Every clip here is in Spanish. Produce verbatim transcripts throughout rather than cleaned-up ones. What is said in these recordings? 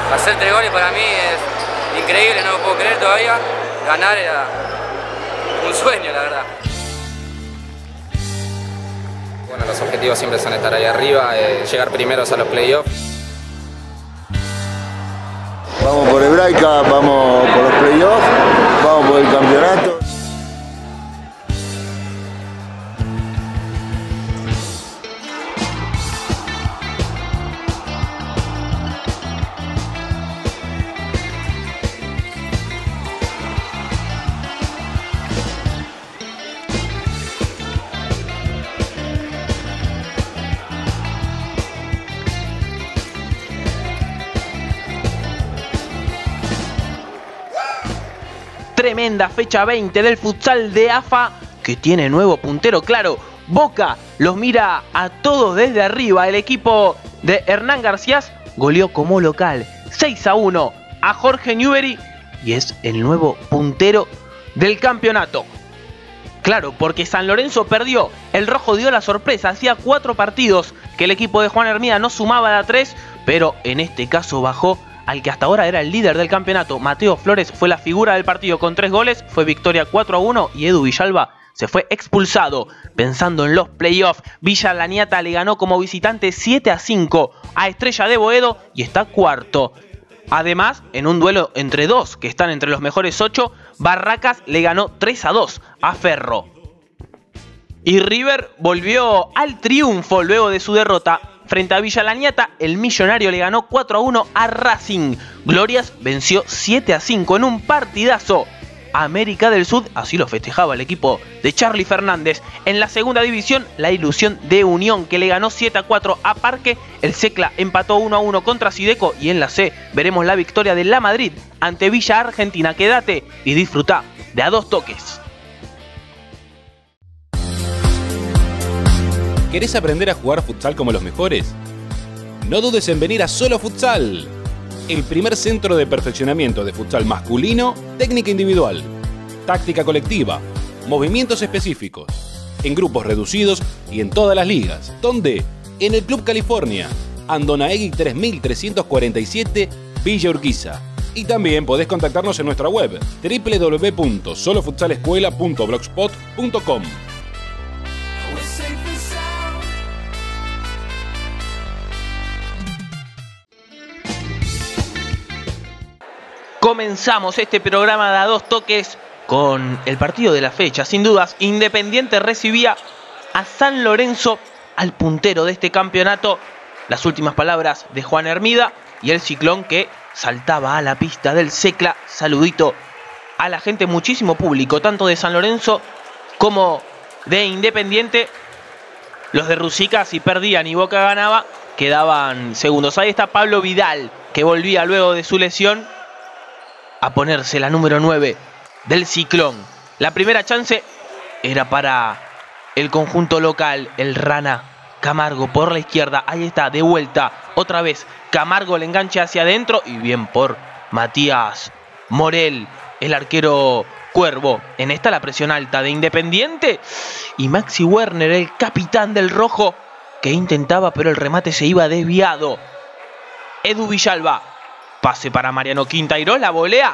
Hacer tres goles para mí es increíble, no lo puedo creer todavía. Ganar era un sueño, la verdad. Bueno, los objetivos siempre son estar ahí arriba, eh, llegar primeros a los playoffs. Vamos por Hebraica, vamos por los playoffs, vamos por el campeonato. Tremenda fecha veinte del futsal de A F A que tiene nuevo puntero, claro. Boca los mira a todos desde arriba. El equipo de Hernán García goleó como local seis a uno a Jorge Newbery y es el nuevo puntero del campeonato. Claro, porque San Lorenzo perdió. El rojo dio la sorpresa. Hacía cuatro partidos que el equipo de Juan Hermida no sumaba de a tres, pero en este caso bajó al que hasta ahora era el líder del campeonato. Mateo Flores fue la figura del partido con tres goles, fue victoria cuatro a uno y Edu Villalba se fue expulsado. Pensando en los playoffs, Villa Laniata le ganó como visitante siete a cinco a Estrella de Boedo y está cuarto. Además, en un duelo entre dos que están entre los mejores ocho, Barracas le ganó tres a dos a Ferro. Y River volvió al triunfo luego de su derrota frente a Villa Laniata. El Millonario le ganó cuatro a uno a Racing. Glorias venció siete a cinco en un partidazo a América del Sur. Así lo festejaba el equipo de Charly Fernández. En la segunda división, la ilusión de Unión, que le ganó siete a cuatro a Parque. El Secla empató uno a uno contra Sideco. Y en la C veremos la victoria de La Madrid ante Villa Argentina. Quédate y disfruta de A Dos Toques. ¿Querés aprender a jugar futsal como los mejores? No dudes en venir a Solo Futsal, el primer centro de perfeccionamiento de futsal masculino, técnica individual, táctica colectiva, movimientos específicos, en grupos reducidos y en todas las ligas. ¿Dónde? En el Club California, Andonaegui tres mil trescientos cuarenta y siete, Villa Urquiza. Y también podés contactarnos en nuestra web doble u doble u doble u punto solo futsal escuela punto blogspot punto com. Comenzamos este programa de A Dos Toques con el partido de la fecha. Sin dudas, Independiente recibía a San Lorenzo, al puntero de este campeonato. Las últimas palabras de Juan Hermida y el Ciclón que saltaba a la pista del Secla. Saludito a la gente, muchísimo público, tanto de San Lorenzo como de Independiente. Los de Rusica, si perdían y Boca ganaba, quedaban segundos. Ahí está Pablo Vidal, que volvía luego de su lesión a ponerse la número nueve del Ciclón. La primera chance era para el conjunto local, el Rana Camargo por la izquierda. Ahí está, de vuelta, otra vez Camargo, le enganche hacia adentro y bien por Matías Morel, el arquero Cuervo. En esta la presión alta de Independiente y Maxi Werner, el capitán del rojo, que intentaba pero el remate se iba desviado. Edu Villalba, pase para Mariano Quintairós, la volea.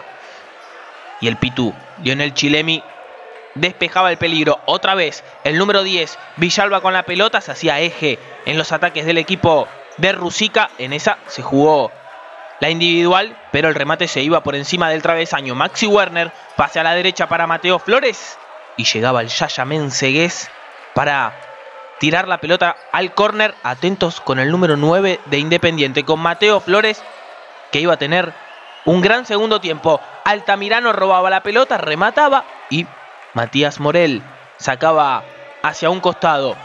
Y el Pitú, Lionel Chilemi, despejaba el peligro. Otra vez, el número diez, Villalba con la pelota, se hacía eje en los ataques del equipo de Rusica. En esa se jugó la individual, pero el remate se iba por encima del travesaño. Maxi Werner, pase a la derecha para Mateo Flores. Y llegaba el Yaya Mensegués para tirar la pelota al córner. Atentos con el número nueve de Independiente, con Mateo Flores, que iba a tener un gran segundo tiempo. Altamirano robaba la pelota, remataba y Matías Morel sacaba hacia un costado.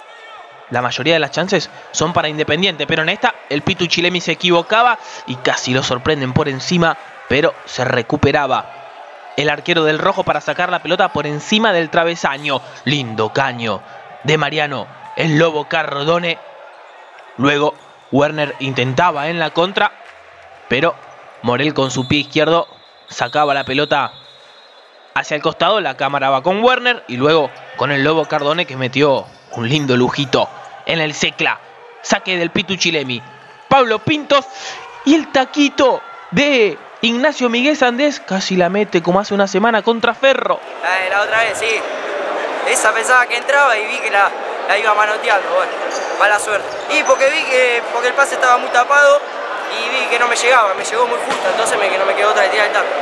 La mayoría de las chances son para Independiente, pero en esta el Pitu Chilemi se equivocaba y casi lo sorprenden por encima, pero se recuperaba el arquero del rojo para sacar la pelota por encima del travesaño. Lindo caño de Mariano, el Lobo Cardone. Luego Werner intentaba en la contra, pero Morel con su pie izquierdo sacaba la pelota hacia el costado. La cámara va con Werner y luego con el Lobo Cardone, que metió un lindo lujito en el Secla. Saque del Pitu Chilemi. Pablo Pintos Y el taquito de Ignacio Miguel Sandés casi la mete como hace una semana contra Ferro. La, la otra vez, sí. Esa pensaba que entraba y vi que la, la iba manoteando. Bueno, mala suerte. Y porque vi que porque el pase estaba muy tapado y vi que no me llegaba, me llegó muy justo, entonces me, que no me quedó otra de tirar el taco.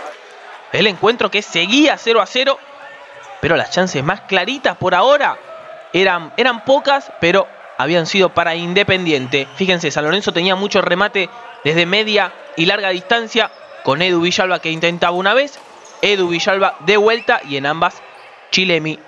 El encuentro que seguía cero a cero, pero las chances más claritas por ahora eran, eran pocas, pero habían sido para Independiente. Fíjense, San Lorenzo tenía mucho remate desde media y larga distancia, con Edu Villalba que intentaba una vez, Edu Villalba de vuelta, y en ambas Chilemi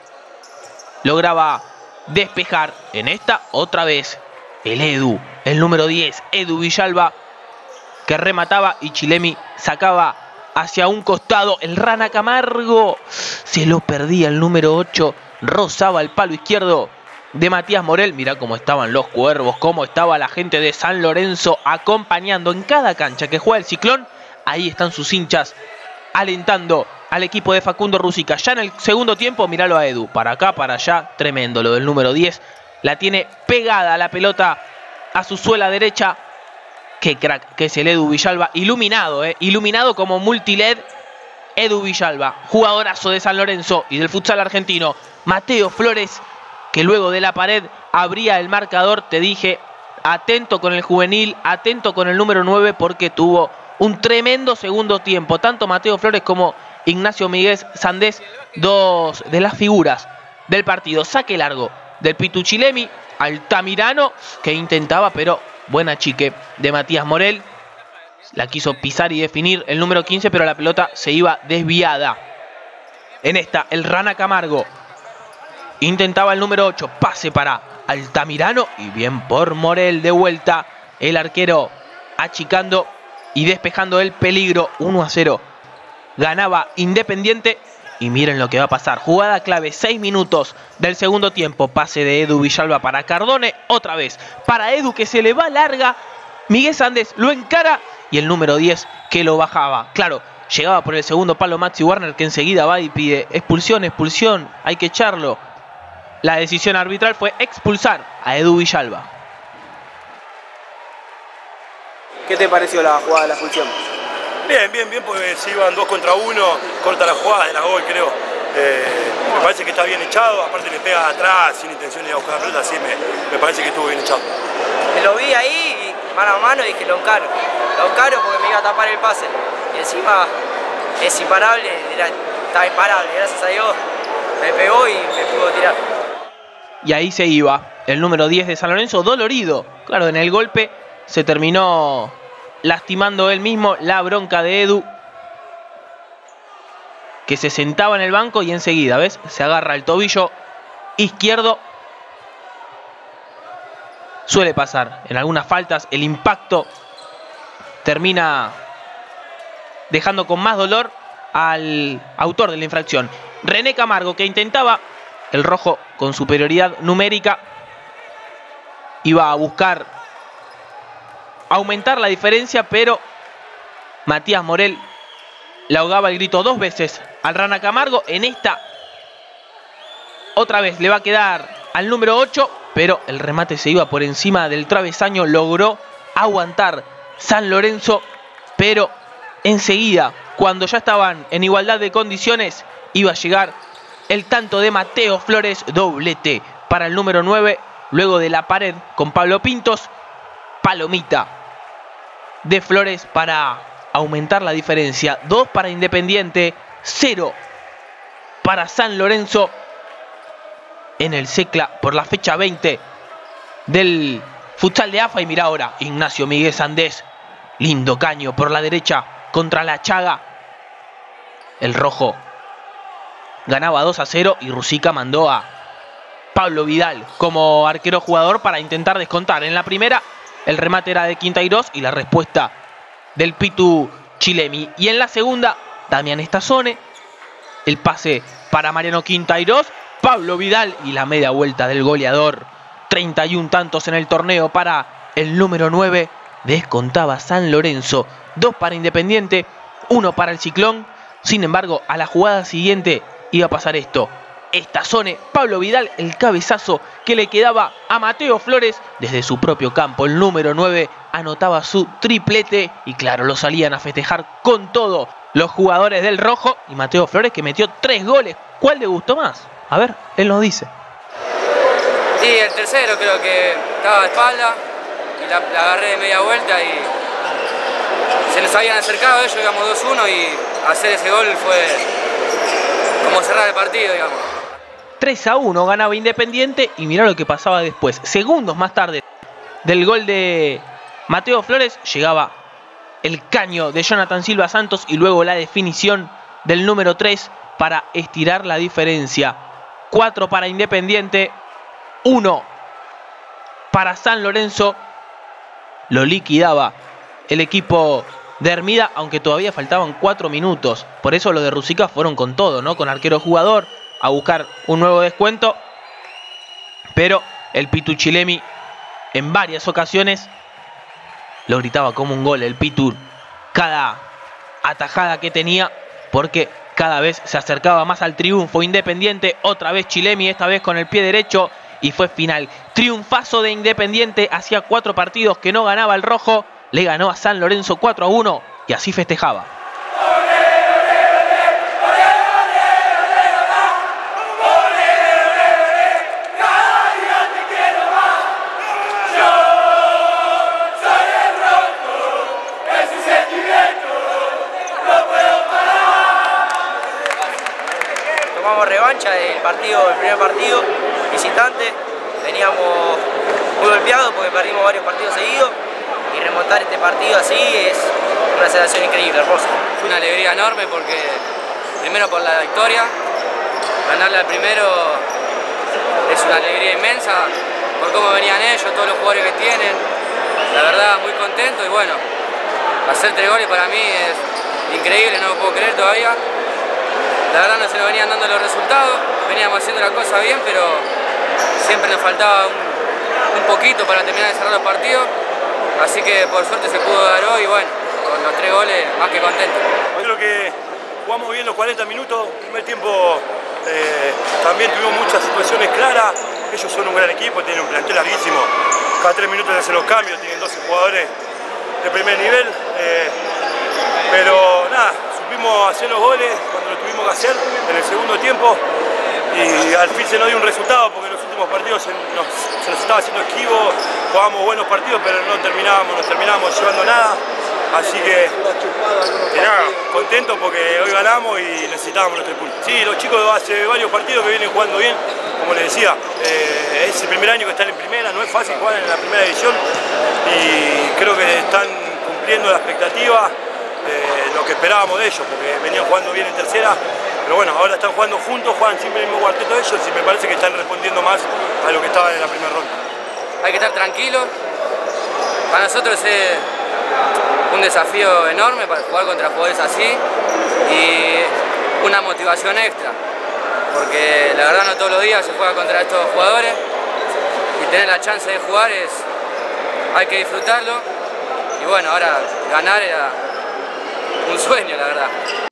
lograba despejar. En esta otra vez el Edu, el número diez, Edu Villalba, que remataba y Chilemi sacaba hacia un costado. El Rana Camargo se lo perdía, el número ocho rozaba el palo izquierdo de Matías Morel. Mirá cómo estaban los cuervos, cómo estaba la gente de San Lorenzo acompañando en cada cancha que juega el Ciclón. Ahí están sus hinchas alentando al equipo de Facundo Rúsica. Ya en el segundo tiempo, míralo a Edu, para acá, para allá, tremendo lo del número diez. La tiene pegada la pelota a su suela derecha. Qué crack que es el Edu Villalba, iluminado, eh, iluminado como multiled. Edu Villalba, jugadorazo de San Lorenzo y del futsal argentino. Mateo Flores, que luego de la pared abría el marcador. Te dije, atento con el juvenil, atento con el número nueve, porque tuvo un tremendo segundo tiempo. Tanto Mateo Flores como Ignacio Miguel Sandés, dos de las figuras del partido. Saque largo del Pitu Chilemi, Altamirano, que intentaba, pero buena chique de Matías Morel. La quiso pisar y definir el número quince, pero la pelota se iba desviada. En esta, el Rana Camargo intentaba el número ocho, pase para Altamirano y bien por Morel de vuelta. El arquero achicando y despejando el peligro. uno a cero. Ganaba Independiente y miren lo que va a pasar. Jugada clave, seis minutos del segundo tiempo. Pase de Edu Villalba para Cardone. Otra vez para Edu, que se le va larga. Miguel Sandés lo encara y el número diez que lo bajaba. Claro, llegaba por el segundo palo Maxi Warner, que enseguida va y pide expulsión, expulsión, hay que echarlo. La decisión arbitral fue expulsar a Edu Villalba. ¿Qué te pareció la jugada de la expulsión? Bien, bien, bien, porque se iban dos contra uno, corta la jugada de la gol, creo. Eh, me parece que está bien echado, aparte le pega atrás sin intención de ir a buscar la pelota, así me, me parece que estuvo bien echado. Me lo vi ahí, mano a mano, y dije, lo encaro. Lo encaro porque me iba a tapar el pase. Y encima es imparable, era, estaba imparable, gracias a Dios. Me pegó y me pudo tirar. Y ahí se iba el número diez de San Lorenzo, dolorido. Claro, en el golpe se terminó lastimando él mismo. La bronca de Edu, que se sentaba en el banco y enseguida, ¿ves? Se agarra el tobillo izquierdo. Suele pasar en algunas faltas, el impacto termina dejando con más dolor al autor de la infracción. René Camargo, que intentaba, el rojo con superioridad numérica, iba a buscar aumentar la diferencia, pero Matías Morel le ahogaba el grito dos veces al Rana Camargo. En esta, otra vez le va a quedar al número ocho, pero el remate se iba por encima del travesaño. Logró aguantar San Lorenzo, pero enseguida, cuando ya estaban en igualdad de condiciones, iba a llegar el tanto de Mateo Flores, doblete para el número nueve, luego de la pared con Pablo Pintos. Palomita de Flores para aumentar la diferencia. dos para Independiente, cero para San Lorenzo en el Secla por la fecha veinte del futsal de A F A. Y mira ahora, Ignacio Miguel Sandés, lindo caño por la derecha contra la Chaga. El rojo ganaba dos a cero y Rúsica mandó a Pablo Vidal como arquero jugador para intentar descontar. En la primera, el remate era de Quintairos y la respuesta del Pitu Chilemi. Y en la segunda, Damián Estazone, el pase para Mariano Quintairos, Pablo Vidal y la media vuelta del goleador. treinta y un tantos en el torneo para el número nueve. Descontaba San Lorenzo. dos para Independiente, uno para el Ciclón. Sin embargo, a la jugada siguiente iba a pasar esto. Estazone, Pablo Vidal, el cabezazo que le quedaba a Mateo Flores desde su propio campo. El número nueve anotaba su triplete y claro, lo salían a festejar con todo los jugadores del rojo. Y Mateo Flores que metió tres goles. ¿Cuál le gustó más? A ver, él nos dice. Sí, el tercero creo que estaba de espalda y la, la agarré de media vuelta y se nos habían acercado ellos, íbamos dos uno y hacer ese gol fue como cerrar el partido, digamos. tres a uno ganaba Independiente y mirá lo que pasaba después. Segundos más tarde del gol de Mateo Flores llegaba el caño de Jonathan Silva Santos y luego la definición del número tres para estirar la diferencia. cuatro para Independiente, uno para San Lorenzo. Lo liquidaba el equipo de Hermida, aunque todavía faltaban cuatro minutos. Por eso los de Rusica fueron con todo, ¿no? Con arquero jugador a buscar un nuevo descuento. Pero el Pitu Chilemi en varias ocasiones lo gritaba como un gol el Pitu. Cada atajada que tenía, porque cada vez se acercaba más al triunfo Independiente. Otra vez Chilemi, esta vez con el pie derecho. Y fue final. Triunfazo de Independiente. Hacía cuatro partidos que no ganaba el rojo. Le ganó a San Lorenzo cuatro a uno y así festejaba. Tomamos revancha del partido, del primer partido visitante. Veníamos muy golpeados porque perdimos varios partidos seguidos. Y remontar este partido así es una sensación increíble, hermosa. Fue una alegría enorme porque, primero por la victoria, ganarle al primero es una alegría inmensa, por cómo venían ellos, todos los jugadores que tienen. La verdad, muy contento y bueno, hacer tres goles para mí es increíble, no lo puedo creer todavía. La verdad no se nos venían dando los resultados, veníamos haciendo la cosa bien, pero siempre nos faltaba un, un poquito para terminar de cerrar los partidos. Así que por suerte se pudo dar hoy y bueno, con los tres goles más que contento. Creo que jugamos bien los cuarenta minutos, el primer tiempo eh, también tuvimos muchas situaciones claras. Ellos son un gran equipo, tienen un plantel larguísimo, cada tres minutos hacen los cambios, tienen doce jugadores de primer nivel. Eh, pero nada, supimos hacer los goles cuando lo tuvimos que hacer en el segundo tiempo y al fin se nos dio un resultado porque en los últimos partidos se nos, se nos estaba haciendo esquivo, jugábamos buenos partidos pero no terminábamos, no terminábamos llevando nada, así que, que nada, contentos porque hoy ganamos y necesitábamos los tres puntos. Sí, los chicos hace varios partidos que vienen jugando bien, como les decía, eh, es el primer año que están en primera, no es fácil jugar en la primera división y creo que están cumpliendo la expectativa, eh, lo que esperábamos de ellos, porque venían jugando bien en tercera. Pero bueno, ahora están jugando juntos, juegan siempre el mismo cuarteto de ellos y me parece que están respondiendo más a lo que estaban en la primera ronda. Hay que estar tranquilos. Para nosotros es un desafío enorme para jugar contra jugadores así y una motivación extra. Porque la verdad no todos los días se juega contra estos jugadores y tener la chance de jugar es, hay que disfrutarlo. Y bueno, ahora ganar era un sueño, la verdad.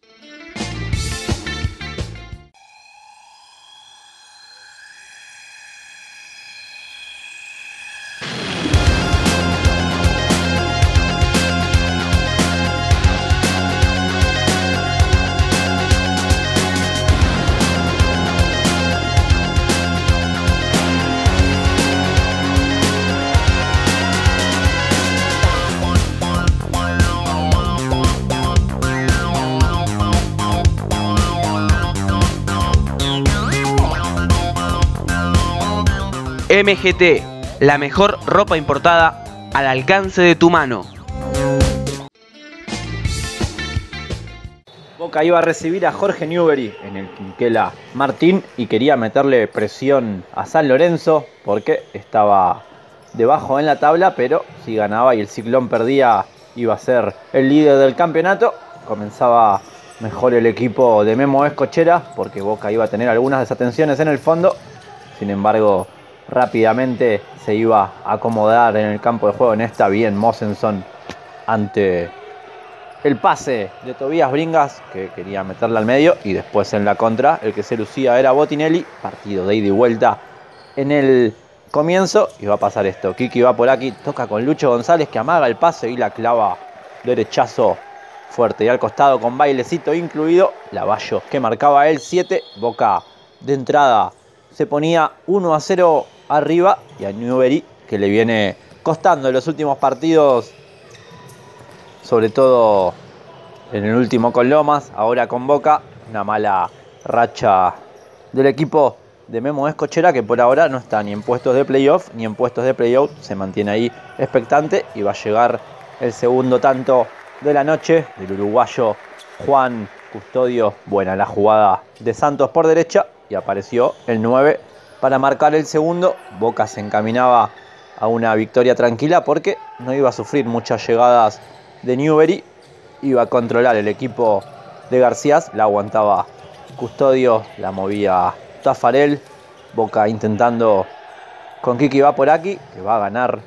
M G T, la mejor ropa importada al alcance de tu mano. Boca iba a recibir a Jorge Newbery en el Quinquela Martín y quería meterle presión a San Lorenzo porque estaba debajo en la tabla, pero si ganaba y el Ciclón perdía iba a ser el líder del campeonato. Comenzaba mejor el equipo de Memo Escochera porque Boca iba a tener algunas desatenciones en el fondo. Sin embargo, rápidamente se iba a acomodar en el campo de juego. En esta bien Mosenson ante el pase de Tobías Bringas, que quería meterla al medio, y después en la contra el que se lucía era Botinelli. Partido de ida y vuelta en el comienzo, y va a pasar esto. Kiki va por aquí, toca con Lucho González, que amaga el pase y la clava derechazo fuerte y al costado con bailecito incluido. Lavallo que marcaba el siete. Boca de entrada se ponía uno a cero arriba, y a Newbery, que le viene costando en los últimos partidos, sobre todo en el último con Lomas, ahora con Boca, una mala racha del equipo de Memo Escochera, que por ahora no está ni en puestos de playoff ni en puestos de playout, se mantiene ahí expectante, y va a llegar el segundo tanto de la noche del uruguayo Juan Custodio. Buena la jugada de Santos por derecha, y apareció el nueve para marcar el segundo. Boca se encaminaba a una victoria tranquila porque no iba a sufrir muchas llegadas de Newbery, iba a controlar el equipo de Garcías, la aguantaba Custodio, la movía Tafarel. Boca intentando con Kiki va por aquí, que va a ganar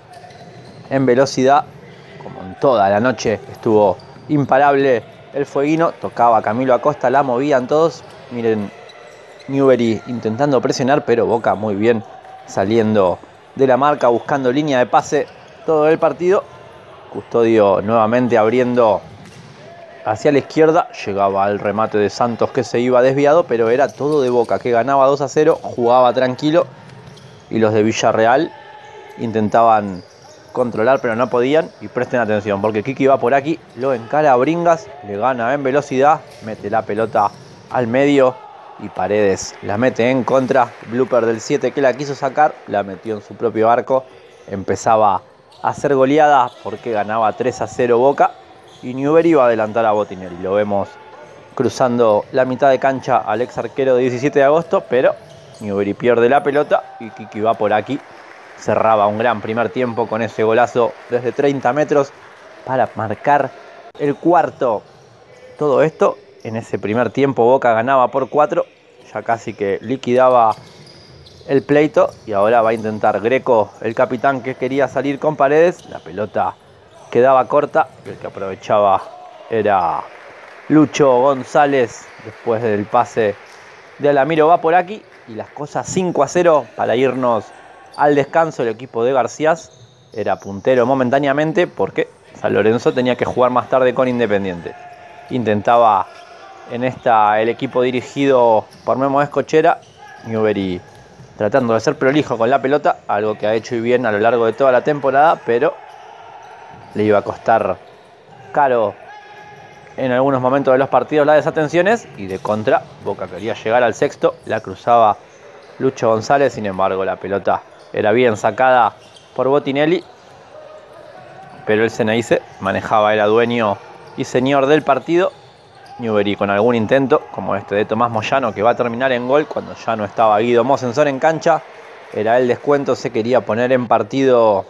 en velocidad, como en toda la noche estuvo imparable el fueguino. Tocaba Camilo Acosta, la movían todos. Miren, Newbery intentando presionar, pero Boca muy bien saliendo de la marca, buscando línea de pase todo el partido. Custodio nuevamente abriendo hacia la izquierda, llegaba al remate de Santos, que se iba desviado, pero era todo de Boca, que ganaba dos a cero, jugaba tranquilo, y los de Villarreal intentaban controlar, pero no podían. Y presten atención, porque Kiki va por aquí, lo encara a Bringas, le gana en velocidad, mete la pelota al medio, y Paredes la mete en contra. Blooper del siete, que la quiso sacar, la metió en su propio arco. Empezaba a ser goleada porque ganaba tres a cero Boca, y Newbery iba a adelantar a Botinelli. Lo vemos cruzando la mitad de cancha al ex arquero de diecisiete de agosto, pero Newbery pierde la pelota, y Kiki va por aquí. Cerraba un gran primer tiempo con ese golazo desde treinta metros para marcar el cuarto. Todo esto en ese primer tiempo. Boca ganaba por cuatro, ya casi que liquidaba el pleito, y ahora va a intentar Greco, el capitán, que quería salir con Paredes. La pelota quedaba corta, y el que aprovechaba era Lucho González. Después del pase de Alamiro va por aquí, y las cosas cinco a cero para irnos al descanso. El equipo de Garcías era puntero momentáneamente porque San Lorenzo tenía que jugar más tarde con Independiente. Intentaba en esta el equipo dirigido por Memo Escochera, Newbery tratando de ser prolijo con la pelota, algo que ha hecho y bien a lo largo de toda la temporada, pero le iba a costar caro en algunos momentos de los partidos las desatenciones. Y de contra, Boca quería llegar al sexto, la cruzaba Lucho González, sin embargo la pelota era bien sacada por Botinelli, pero el Ceneice manejaba, era dueño y señor del partido. Newbery con algún intento, como este de Tomás Moyano, que va a terminar en gol cuando ya no estaba Guido Mosenzón en cancha. Era el descuento, se quería poner en partido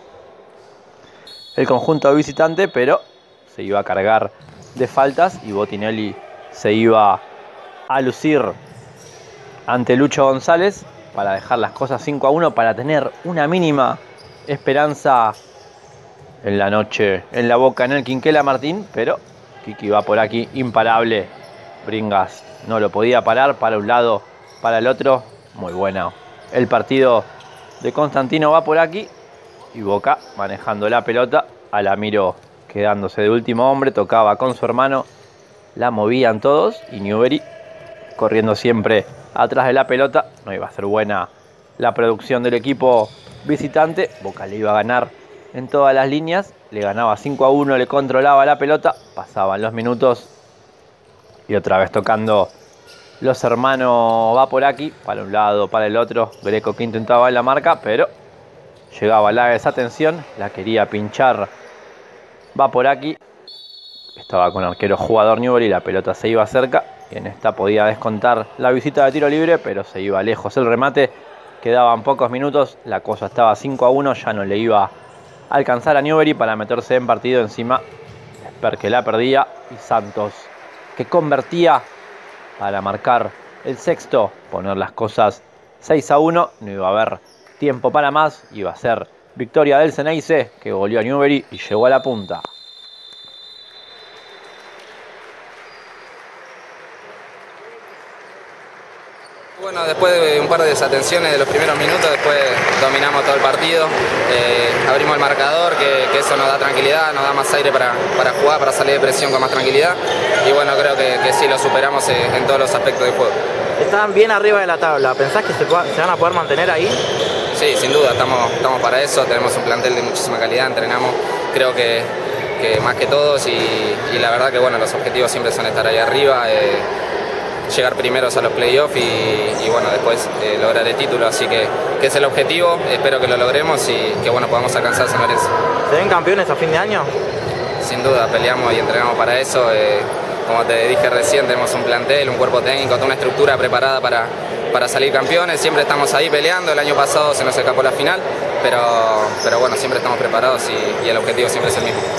el conjunto visitante, pero se iba a cargar de faltas, y Botinelli se iba a lucir ante Lucho González para dejar las cosas cinco a uno, para tener una mínima esperanza en la noche en la Boca, en el Quinquela Martín. Pero Kiki va por aquí, imparable. Bringas no lo podía parar, para un lado, para el otro. Muy bueno el partido de Constantino, va por aquí, y Boca manejando la pelota. Alamiro quedándose de último hombre, tocaba con su hermano, la movían todos, y Newbery corriendo siempre atrás de la pelota. No iba a ser buena la producción del equipo visitante. Boca le iba a ganar en todas las líneas, le ganaba cinco a uno, le controlaba la pelota. Pasaban los minutos, y otra vez tocando los hermanos va por aquí, para un lado, para el otro. Greco que intentaba en la marca, pero llegaba la desatención, la quería pinchar va por aquí. Estaba con arquero jugador Newbery, la pelota se iba cerca, y en esta podía descontar la visita de tiro libre, pero se iba lejos el remate. Quedaban pocos minutos, la cosa estaba cinco a uno, ya no le iba a alcanzar a Newbery para meterse en partido. Encima Esper, que la perdía, y Santos, que convertía para marcar el sexto, poner las cosas seis a uno. No iba a haber tiempo para más, iba a ser victoria del Ceneice, que goleó a Newbery y llegó a la punta. Bueno, después de un par de desatenciones de los primeros minutos, después dominamos todo el partido, eh, abrimos el marcador, que, que eso nos da tranquilidad, nos da más aire para, para jugar, para salir de presión con más tranquilidad, y bueno, creo que, que sí lo superamos en, en todos los aspectos del juego. Están bien arriba de la tabla, ¿pensás que se, se van a poder mantener ahí? Sí, sin duda, estamos, estamos para eso, tenemos un plantel de muchísima calidad, entrenamos, creo que, que más que todos, y, y la verdad que bueno, los objetivos siempre son estar ahí arriba, eh, llegar primeros a los playoffs y, y bueno, después eh, lograr el título, así que, que es el objetivo, espero que lo logremos y que bueno, podamos alcanzar San Lorenzo. ¿Se ven campeones a fin de año? Sin duda, peleamos y entrenamos para eso, eh, como te dije recién, tenemos un plantel, un cuerpo técnico, toda una estructura preparada para, para salir campeones, siempre estamos ahí peleando, el año pasado se nos escapó la final, pero, pero bueno, siempre estamos preparados y, y el objetivo siempre es el mismo.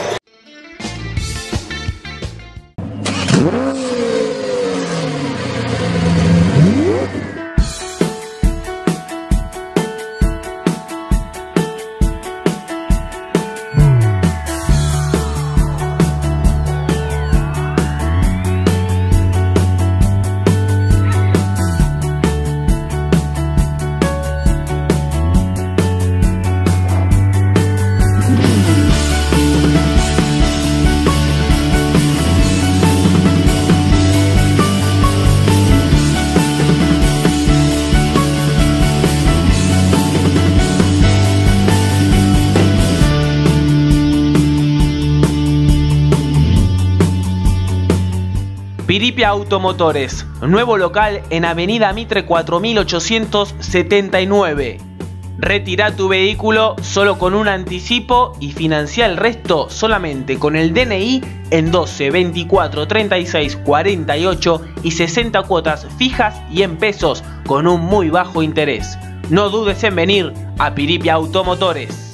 Piripia Automotores, nuevo local en Avenida Mitre cuatro mil ochocientos setenta y nueve. Retira tu vehículo solo con un anticipo y financia el resto solamente con el D N I en doce, veinticuatro, treinta y seis, cuarenta y ocho y sesenta cuotas fijas y en pesos con un muy bajo interés. No dudes en venir a Piripia Automotores.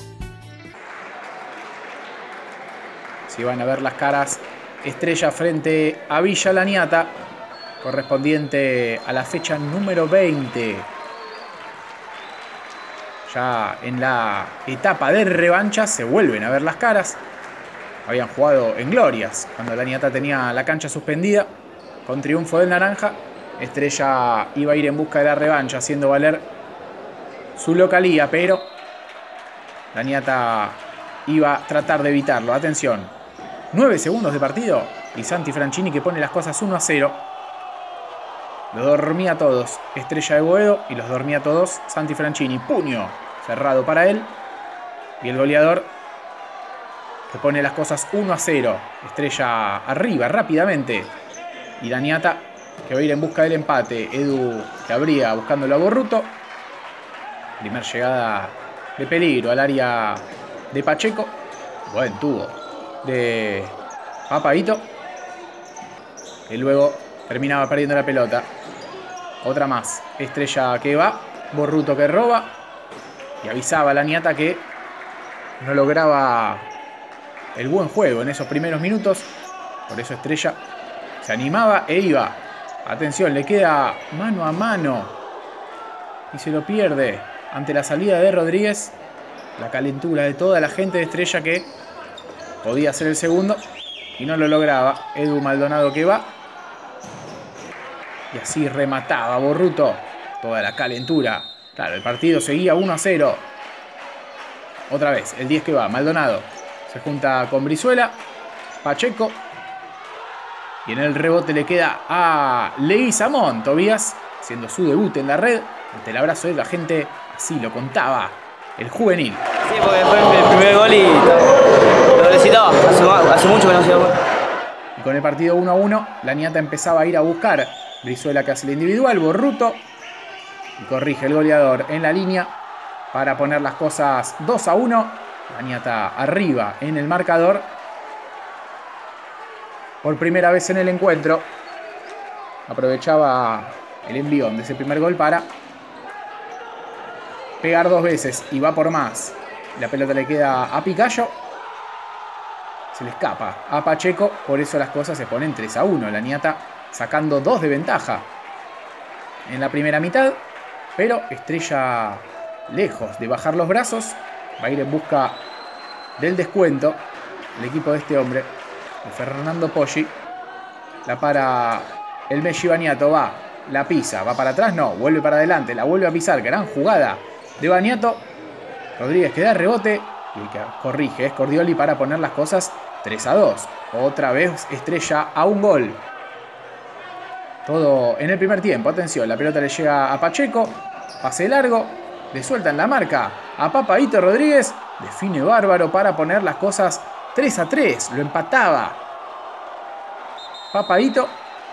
Si van a ver las caras, Estrella frente a Villa Laniata, correspondiente a la fecha número veinte. Ya en la etapa de revancha se vuelven a ver las caras. Habían jugado en glorias cuando Laniata tenía la cancha suspendida. Con triunfo del naranja, Estrella iba a ir en busca de la revancha, haciendo valer su localía, pero Laniata iba a tratar de evitarlo. Atención. nueve segundos de partido y Santi Franchini que pone las cosas uno a cero. Los dormía a todos Estrella de Boedo y los dormía a todos Santi Franchini. Puño cerrado para él. Y el goleador que pone las cosas uno a cero. Estrella arriba rápidamente. Y Laniata que va a ir en busca del empate. Edu que abría buscándolo a Borruto. Primer llegada de peligro al área de Pacheco. Buen tubo de Papaito, que luego terminaba perdiendo la pelota. Otra más, Estrella que va, Borruto que roba y avisaba a Laniata que no lograba el buen juego en esos primeros minutos. Por eso Estrella se animaba e iba. Atención, le queda mano a mano y se lo pierde ante la salida de Rodríguez. La calentura de toda la gente de Estrella que podía ser el segundo y no lo lograba. Edu Maldonado que va. Y así remataba Borruto. Toda la calentura. Claro, el partido seguía uno a cero. Otra vez, el diez que va. Maldonado se junta con Brizuela. Pacheco. Y en el rebote le queda a Leguizamón. Tobías haciendo su debut en la red. Ante el abrazo de la gente. Así lo contaba el juvenil. Sí, porque fue el primer gol y lo necesitaba. Hace, hace mucho que no hacía gol. Y con el partido uno a uno, Laniata empezaba a ir a buscar. Brizuela que hace el individual, Borruto. Y corrige el goleador en la línea para poner las cosas dos a uno. Laniata arriba en el marcador. Por primera vez en el encuentro. Aprovechaba el envión de ese primer gol para pegar dos veces y va por más. La pelota le queda a Picayo. Se le escapa a Pacheco. Por eso las cosas se ponen tres a uno. Laniata sacando dos de ventaja en la primera mitad. Pero Estrella, lejos de bajar los brazos, va a ir en busca del descuento. El equipo de este hombre, de Fernando Poggi. La para el Messi Baniato. Va La pisa. ¿Va para atrás? No. Vuelve para adelante. La vuelve a pisar. Gran jugada de Baniato. Rodríguez que da rebote. Y que corrige. Es Cordioli para poner las cosas tres a dos. Otra vez Estrella a un gol. Todo en el primer tiempo. Atención. La pelota le llega a Pacheco. Pase largo. Le sueltan la marca a Papaito Rodríguez. Define bárbaro para poner las cosas tres a tres. Lo empataba Papaito.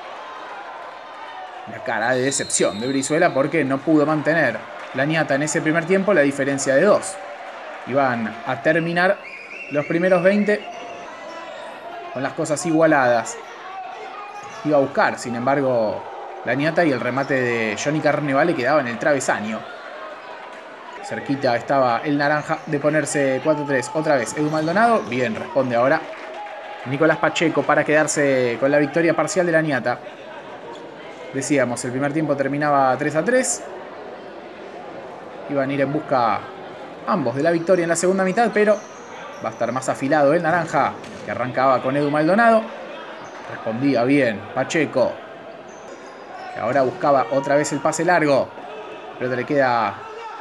La cara de decepción de Brizuela porque no pudo mantener la ñata en ese primer tiempo la diferencia de dos. Iban a terminar los primeros veinte con las cosas igualadas. Iba a buscar, sin embargo, la ñata y el remate de Johnny Carnevale quedaba en el travesaño. Cerquita estaba el naranja de ponerse cuatro tres. Otra vez Edu Maldonado. Bien, responde ahora Nicolás Pacheco para quedarse con la victoria parcial de la ñata. Decíamos, el primer tiempo terminaba tres a tres. Iban a ir en busca ambos de la victoria en la segunda mitad, pero va a estar más afilado el naranja, que arrancaba con Edu Maldonado. Respondía bien Pacheco, que ahora buscaba otra vez el pase largo. Pero le queda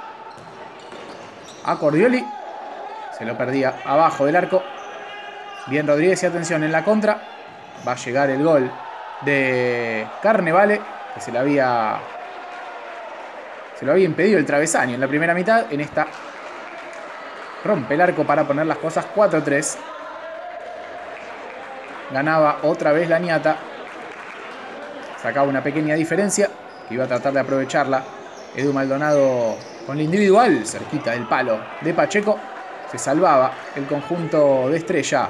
a Cordioli. Se lo perdía abajo del arco. Bien Rodríguez y atención en la contra. Va a llegar el gol de Carnevale, que se le había se lo había impedido el travesaño en la primera mitad. En esta rompe el arco para poner las cosas cuatro tres. Ganaba otra vez la ñata. Sacaba una pequeña diferencia que iba a tratar de aprovecharla Edu Maldonado con la individual, cerquita del palo de Pacheco. Se salvaba el conjunto de Estrella.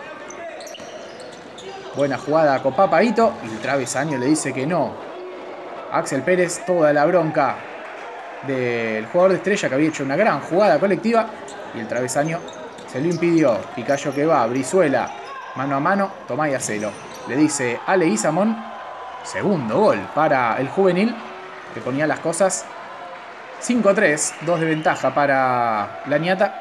Buena jugada con Papaito. Y el travesaño le dice que no. Axel Pérez, toda la bronca del jugador de Estrella, que había hecho una gran jugada colectiva. Y el travesaño se lo impidió. Picayo que va, Brizuela, mano a mano, Tomás y Acelo. Le dice a Leguizamón. Segundo gol para el juvenil, que ponía las cosas cinco a tres. Dos de ventaja para la ñata.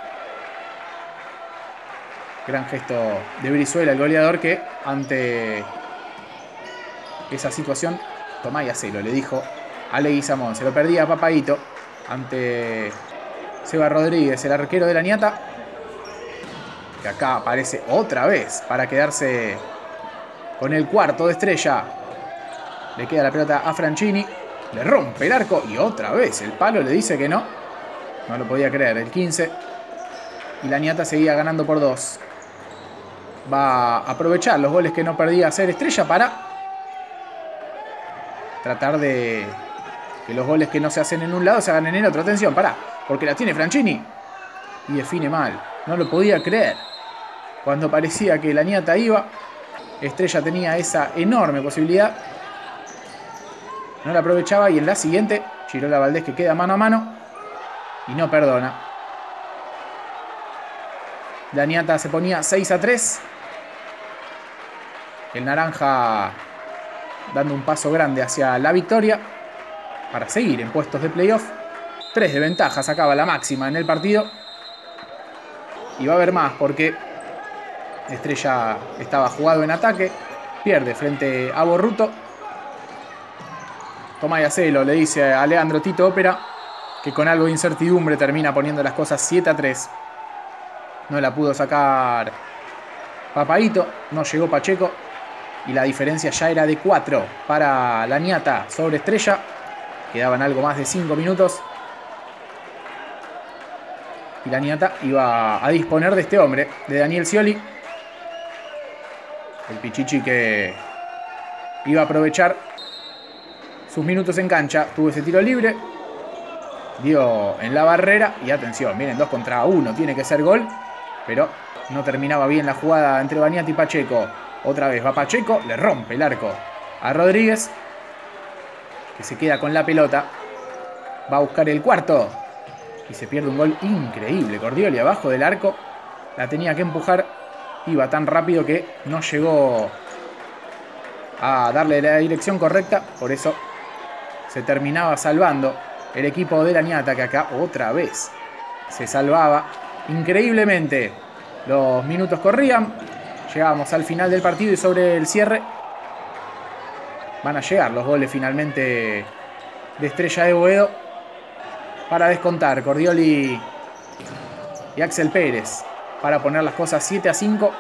Gran gesto de Brizuela, el goleador, que ante esa situación, Tomás y Acelo le dijo a Leguizamón. Se lo perdía a Papaito ante Seba Rodríguez, el arquero de la ñata, que acá aparece otra vez para quedarse con el cuarto de Estrella. Le queda la pelota a Franchini. Le rompe el arco y otra vez el palo le dice que no. No lo podía creer. El quince. Y la ñata seguía ganando por dos. Va a aprovechar los goles que no perdía hacer Estrella para tratar de que los goles que no se hacen en un lado se hagan en el otro. Atención, pará, porque la tiene Franchini y define mal. No lo podía creer. Cuando parecía que la ñata iba, Estrella tenía esa enorme posibilidad. No la aprovechaba y en la siguiente, Chirola Valdés, que queda mano a mano y no perdona. La ñata se ponía seis a tres. El naranja dando un paso grande hacia la victoria para seguir en puestos de playoff. tres de ventaja, sacaba la máxima en el partido. Y va a haber más porque Estrella estaba jugado en ataque. Pierde frente a Borruto. Tomás Acelo le dice a Leandro Tito Ópera que con algo de incertidumbre termina poniendo las cosas siete a tres. No la pudo sacar Papaito, no llegó Pacheco y la diferencia ya era de cuatro para la ñata sobre Estrella. Quedaban algo más de cinco minutos y la ñata iba a disponer de este hombre, de Daniel Scioli. El Pichichi que iba a aprovechar sus minutos en cancha. Tuvo ese tiro libre, dio en la barrera y atención, miren, dos contra uno, tiene que ser gol, pero no terminaba bien la jugada entre Baniati y Pacheco. Otra vez va Pacheco, le rompe el arco a Rodríguez, que se queda con la pelota. Va a buscar el cuarto y se pierde un gol increíble. Cordioli abajo del arco, la tenía que empujar, iba tan rápido que no llegó a darle la dirección correcta. Por eso se terminaba salvando el equipo de la ñata, que acá otra vez se salvaba increíblemente. Los minutos corrían, llegábamos al final del partido y sobre el cierre van a llegar los goles finalmente de Estrella de Boedo para descontar. Cordioli y Axel Pérez para poner las cosas siete a cinco.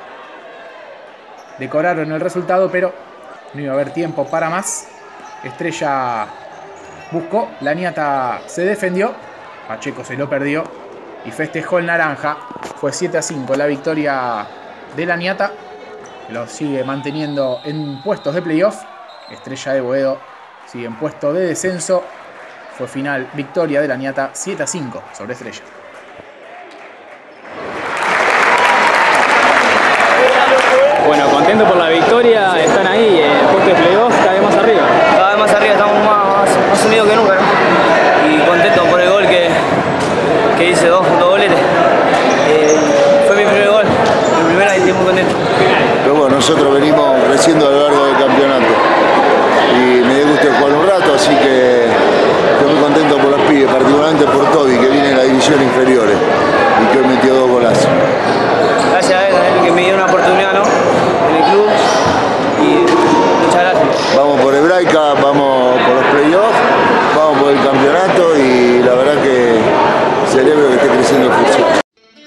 Decoraron el resultado, pero no iba a haber tiempo para más. Estrella buscó, Laniata se defendió, Pacheco se lo perdió y festejó el naranja. Fue siete a cinco la victoria de Laniata, que lo sigue manteniendo en puestos de playoff. Estrella de Boedo sigue en puesto de descenso. Fue final victoria de Laniata siete a cinco sobre Estrella. Bueno, contento por la victoria, están ahí, en el puesto de playoff, cada vez más arriba. Cada vez más arriba, estamos más, más, más unidos que nunca, ¿no? Y contento por el gol que, que hice, dos, dos goletes. Eh, fue mi primer gol, mi primera y estoy muy contento. Pero bueno, nosotros venimos creciendo a lo largo del campeonato y me dio gusto jugar un rato, así que estoy muy contento por los pibes, particularmente por Toby, que viene en la división inferiores y que hoy metió dos golazos. Gracias a él, a él que me dio una oportunidad, ¿no? En el club y muchas gracias. Vamos por Hebraica, vamos por los playoffs, vamos por el campeonato y la verdad que celebro que esté creciendo el futsal.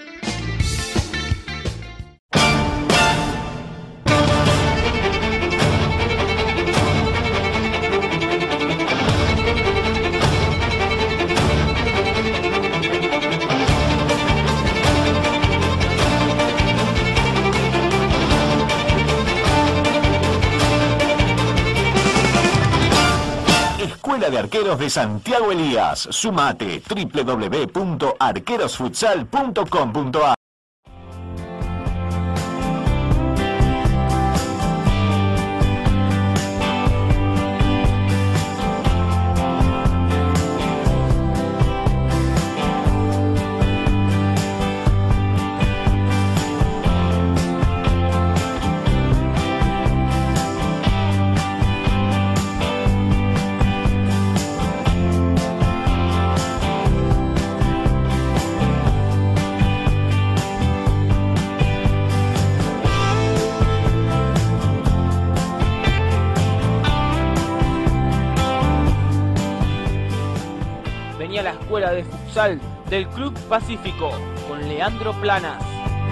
Escuela de Arqueros de Santiago Elías. Sumate doble u doble u doble u punto arqueros futsal punto com punto a r. Venía la escuela de futsal del Club Pacífico con Leandro Planas.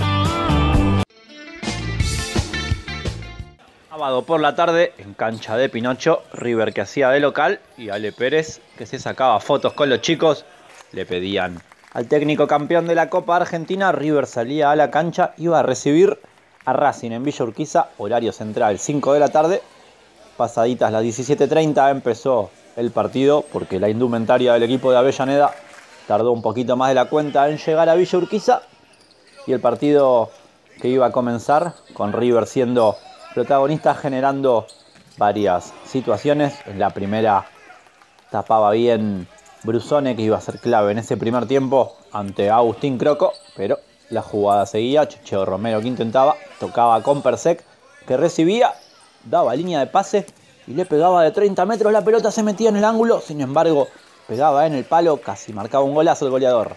Sábado por la tarde, en cancha de Pinocho, River que hacía de local y Ale Pérez que se sacaba fotos con los chicos. Le pedían al técnico campeón de la Copa Argentina. River salía a la cancha, iba a recibir a Racing en Villa Urquiza, horario central, cinco de la tarde. Pasaditas las diecisiete treinta empezó el partido porque la indumentaria del equipo de Avellaneda tardó un poquito más de la cuenta en llegar a Villa Urquiza y el partido que iba a comenzar con River siendo protagonista, generando varias situaciones. En la primera tapaba bien Brusone, que iba a ser clave en ese primer tiempo ante Agustín Croco, pero la jugada seguía. Checheo Romero que intentaba, tocaba con Persec que recibía, daba línea de pase y le pegaba de treinta metros, la pelota se metía en el ángulo, sin embargo pegaba en el palo, casi marcaba un golazo el goleador.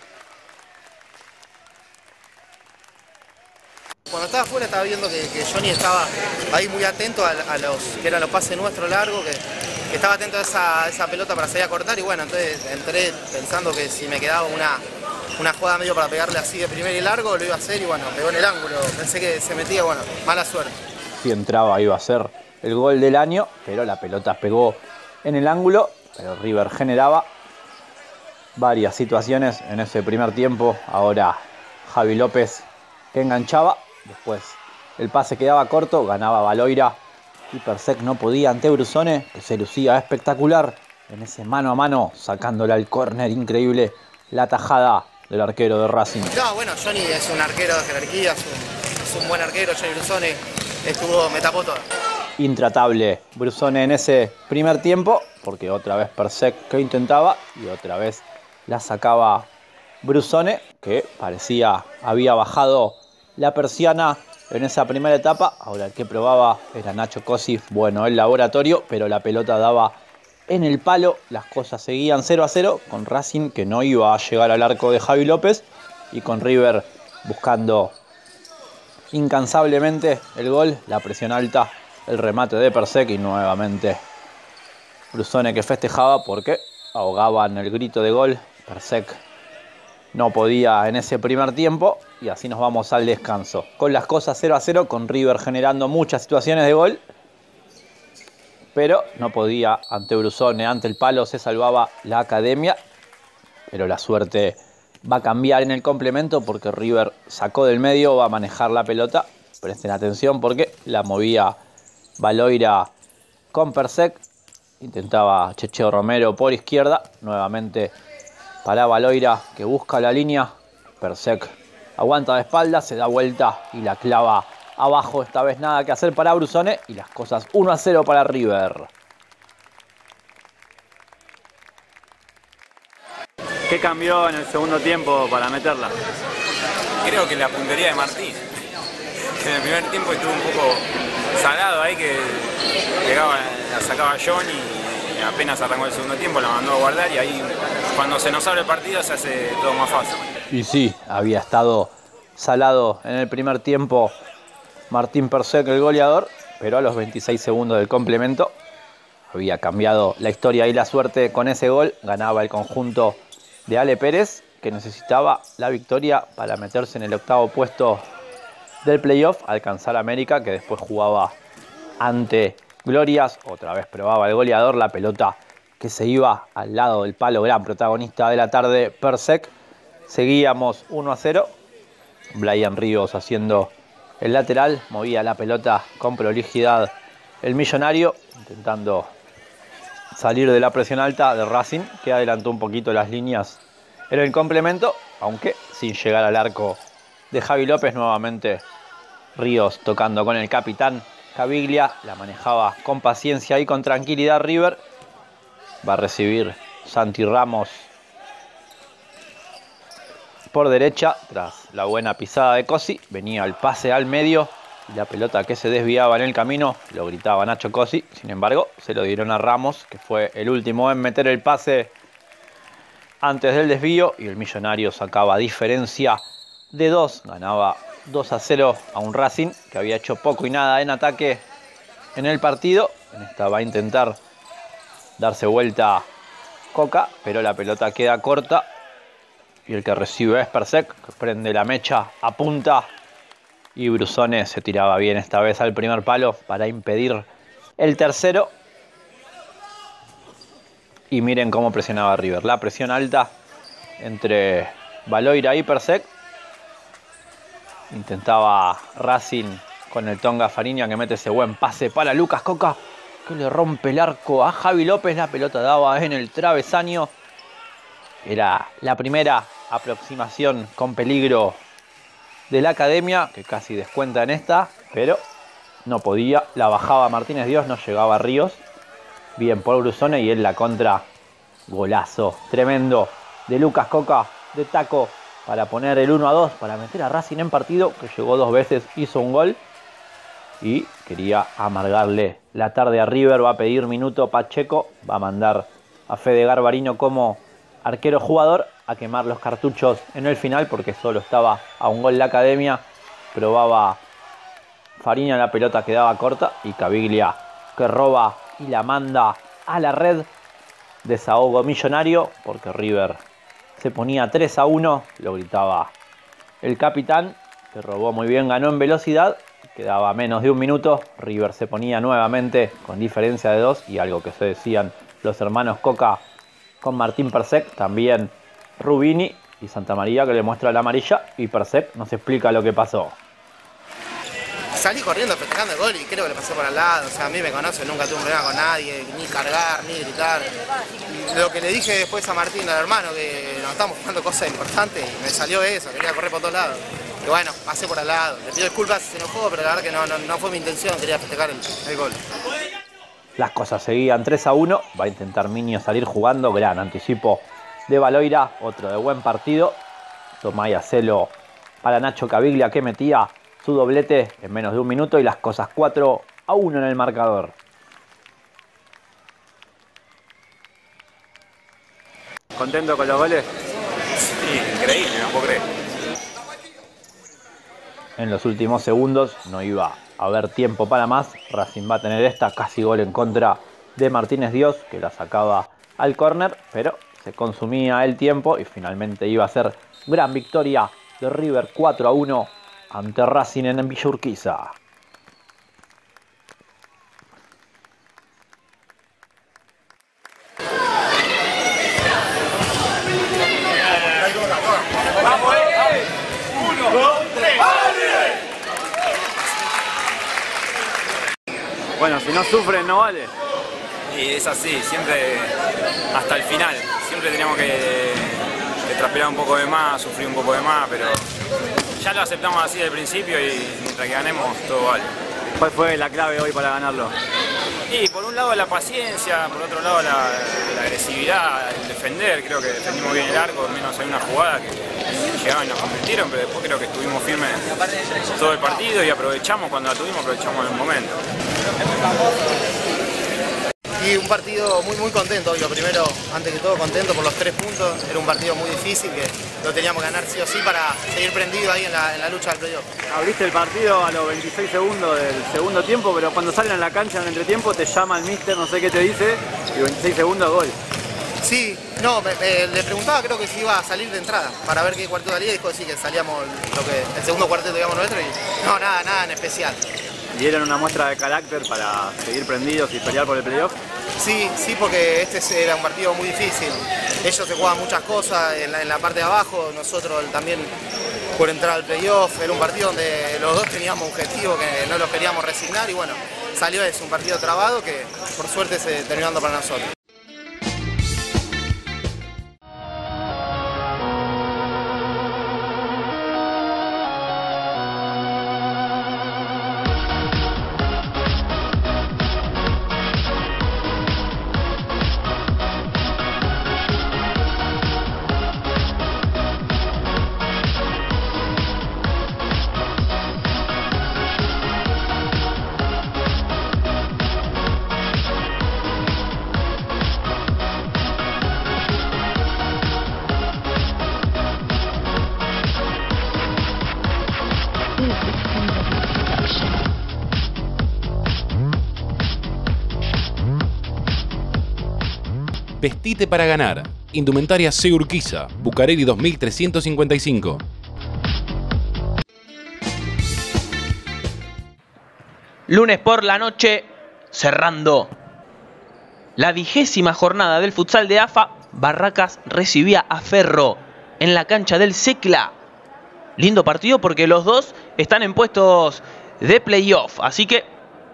Cuando estaba afuera estaba viendo que, que Johnny estaba ahí muy atento a, a los que eran los pases nuestros largos, que, que estaba atento a esa, a esa pelota para salir a cortar y bueno, entonces entré pensando que si me quedaba una, una jugada medio para pegarle así de primer y largo, lo iba a hacer y bueno, pegó en el ángulo, pensé que se metía, bueno, mala suerte. Si entraba iba a ser el gol del año, pero la pelota pegó en el ángulo, pero River generaba varias situaciones en ese primer tiempo. Ahora Javi López que enganchaba, después el pase quedaba corto, ganaba Baloira y Persec no podía ante Brusone, que se lucía espectacular en ese mano a mano, sacándole al córner, increíble la tajada del arquero de Racing. No, bueno, Johnny es un arquero de jerarquía, es un, es un buen arquero, Johnny Brusone estuvo, me tapó todo. Intratable Brusone en ese primer tiempo, porque otra vez Persec que intentaba y otra vez la sacaba Brusone, que parecía había bajado la persiana en esa primera etapa. Ahora el que probaba era Nacho Cosi, bueno, el laboratorio, pero la pelota daba en el palo. Las cosas seguían cero a cero con Racing, que no iba a llegar al arco de Javi López, y con River buscando incansablemente el gol. La presión alta el remate de Persek y nuevamente Brusone que festejaba porque ahogaban el grito de gol. Persek no podía en ese primer tiempo y así nos vamos al descanso. Con las cosas cero a cero, con River generando muchas situaciones de gol, pero no podía ante Brusone, ante el palo se salvaba la Academia, pero la suerte va a cambiar en el complemento porque River sacó del medio, va a manejar la pelota. Presten atención porque la movía Baloira con Persek. Intentaba Checheo Romero por izquierda. Nuevamente para Baloira que busca la línea. Persek aguanta de espalda, se da vuelta y la clava abajo. Esta vez nada que hacer para Brusone y las cosas uno a cero para River. ¿Qué cambió en el segundo tiempo para meterla? Creo que la puntería de Martín. Que en el primer tiempo estuvo un poco salado ahí, que llegaba, la sacaba John y apenas arrancó el segundo tiempo, la mandó a guardar y ahí cuando se nos abre el partido se hace todo más fácil. Y sí, había estado salado en el primer tiempo Martín Persek, el goleador, pero a los veintiséis segundos del complemento había cambiado la historia y la suerte con ese gol. Ganaba el conjunto de Ale Pérez, que necesitaba la victoria para meterse en el octavo puesto del playoff, alcanzar a América, que después jugaba ante Glorias. Otra vez probaba el goleador, la pelota que se iba al lado del palo, gran protagonista de la tarde, Persek. Seguíamos uno a cero. Brian Ríos haciendo el lateral, movía la pelota con prolijidad el millonario, intentando salir de la presión alta de Racing, que adelantó un poquito las líneas en el complemento, aunque sin llegar al arco de Javi López. Nuevamente Ríos tocando con el capitán Caviglia, la manejaba con paciencia y con tranquilidad River. Va a recibir Santi Ramos por derecha, tras la buena pisada de Cosi. Venía el pase al medio y la pelota que se desviaba en el camino lo gritaba Nacho Cosi. Sin embargo, se lo dieron a Ramos, que fue el último en meter el pase antes del desvío, y el millonario sacaba diferencia de dos. Ganaba dos a cero a un Racing que había hecho poco y nada en ataque en el partido. En esta va a intentar darse vuelta Coca, pero la pelota queda corta y el que recibe es Persek, que prende la mecha, apunta, y Brusone se tiraba bien esta vez al primer palo para impedir el tercero. Y miren cómo presionaba River, la presión alta entre Baloira y Persek. Intentaba Racing con el Tonga Fariña, que mete ese buen pase para Lucas Coca, que le rompe el arco a Javi López. La pelota daba en el travesaño. Era la primera aproximación con peligro de la Academia, que casi descuenta en esta, pero no podía. La bajaba Martínez Dios, no llegaba a Ríos. Bien por Brusone, y en la contra, golazo tremendo de Lucas Coca de taco para poner el uno a dos, para meter a Racing en partido, que llegó dos veces, hizo un gol y quería amargarle la tarde a River. Va a pedir minuto Pacheco, va a mandar a Fede Garbarino como arquero jugador a quemar los cartuchos en el final, porque solo estaba a un gol la Academia. Probaba Fariña, la pelota quedaba corta, y Caviglia, que roba y la manda a la red. Desahogo millonario porque River se ponía tres a uno, lo gritaba el capitán, que robó muy bien, ganó en velocidad. Quedaba menos de un minuto, River se ponía nuevamente con diferencia de dos, y algo que se decían los hermanos Coca con Martín Persek, también Rubini y Santamaría, que le muestra la amarilla, y Persek nos explica lo que pasó. Salí corriendo festejando el gol y creo que le pasé por al lado. O sea, a mí me conoce, nunca tuve un problema con nadie, ni cargar, ni gritar. Y lo que le dije después a Martín, al hermano, que nos estamos jugando cosas importantes, y me salió eso, quería correr por todos lados. Y bueno, pasé por al lado. Le pido disculpas si se enojó, pero la verdad que no, no, no fue mi intención, quería festejar el, el gol. Las cosas seguían tres a uno, va a intentar Miño salir jugando, gran anticipo de Baloira, otro de buen partido. Tomaya Celo para Nacho Caviglia, que metía su doblete en menos de un minuto, y las cosas cuatro a uno en el marcador. ¿Contento con los goles? Sí, increíble, no puedo creer. En los últimos segundos no iba haber tiempo para más, Racing va a tener esta casi gol en contra de Martínez Dios, que la sacaba al córner, pero se consumía el tiempo y finalmente iba a ser gran victoria de River cuatro a uno ante Racing en Villa Urquiza. Bueno, si no sufren no vale. Y es así, siempre hasta el final. Siempre tenemos que, que transpirar un poco de más, sufrir un poco de más, pero ya lo aceptamos así del principio y mientras que ganemos todo vale. ¿Cuál fue la clave hoy para ganarlo? Y por un lado la paciencia, por otro lado la, la agresividad, el defender. Creo que defendimos bien el arco, menos hay una jugada que llegaban y nos convirtieron, pero después creo que estuvimos firmes todo el partido y aprovechamos cuando la tuvimos, aprovechamos en el momento. Y un partido muy muy contento, yo primero, antes que todo contento por los tres puntos, era un partido muy difícil que lo teníamos que ganar sí o sí para seguir prendido ahí en la, en la lucha del playoff. Abriste el partido a los veintiséis segundos del segundo tiempo, pero cuando salen a la cancha en el entretiempo te llama el míster, no sé qué te dice, y veintiséis segundos gol. Sí, no, me, me, le preguntaba creo que si iba a salir de entrada para ver qué cuarteto salía y dijo sí que salíamos lo que, el segundo cuarteto digamos nuestro y no, nada, nada en especial. ¿Y eran una muestra de carácter para seguir prendidos y pelear por el playoff? Sí, sí, porque este era un partido muy difícil. Ellos se juegan muchas cosas en la, en la parte de abajo, nosotros también por entrar al playoff. Era un partido donde los dos teníamos objetivos que no los queríamos resignar y bueno, salió eso, un partido trabado que por suerte se terminó dando para nosotros. Vestite para ganar. Indumentaria C. Urquiza, Bucareli dos mil trescientos cincuenta y cinco. Lunes por la noche, cerrando la vigésima jornada del futsal de A F A, Barracas recibía a Ferro en la cancha del Secla. Lindo partido porque los dos están en puestos de playoff, así que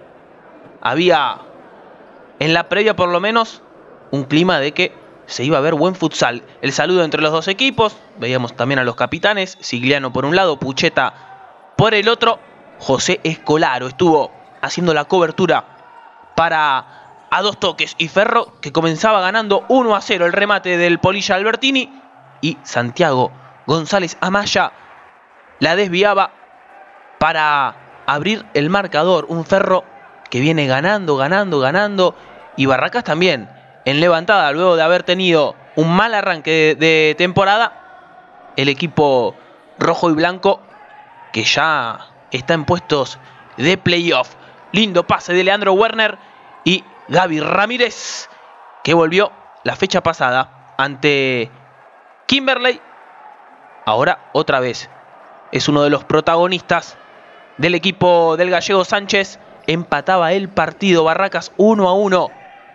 había en la previa por lo menos un clima de que se iba a ver buen futsal. El saludo entre los dos equipos, veíamos también a los capitanes, Sigliano por un lado, Pucheta por el otro. José Escolaro estuvo haciendo la cobertura para A Dos Toques y Ferro, que comenzaba ganando uno a cero el remate del Polilla Albertini, y Santiago González Amaya la desviaba para abrir el marcador. Un Ferro que viene ganando, ganando, ganando, y Barracas también en levantada luego de haber tenido un mal arranque de, de temporada. El equipo rojo y blanco que ya está en puestos de playoff. Lindo pase de Leandro Werner y Gaby Ramírez, que volvió la fecha pasada ante Kimberley. Ahora otra vez es uno de los protagonistas del equipo del gallego Sánchez. Empataba el partido. Barracas uno a uno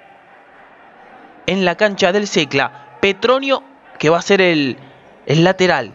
en la cancha del Secla. Petronio, que va a ser el, el lateral.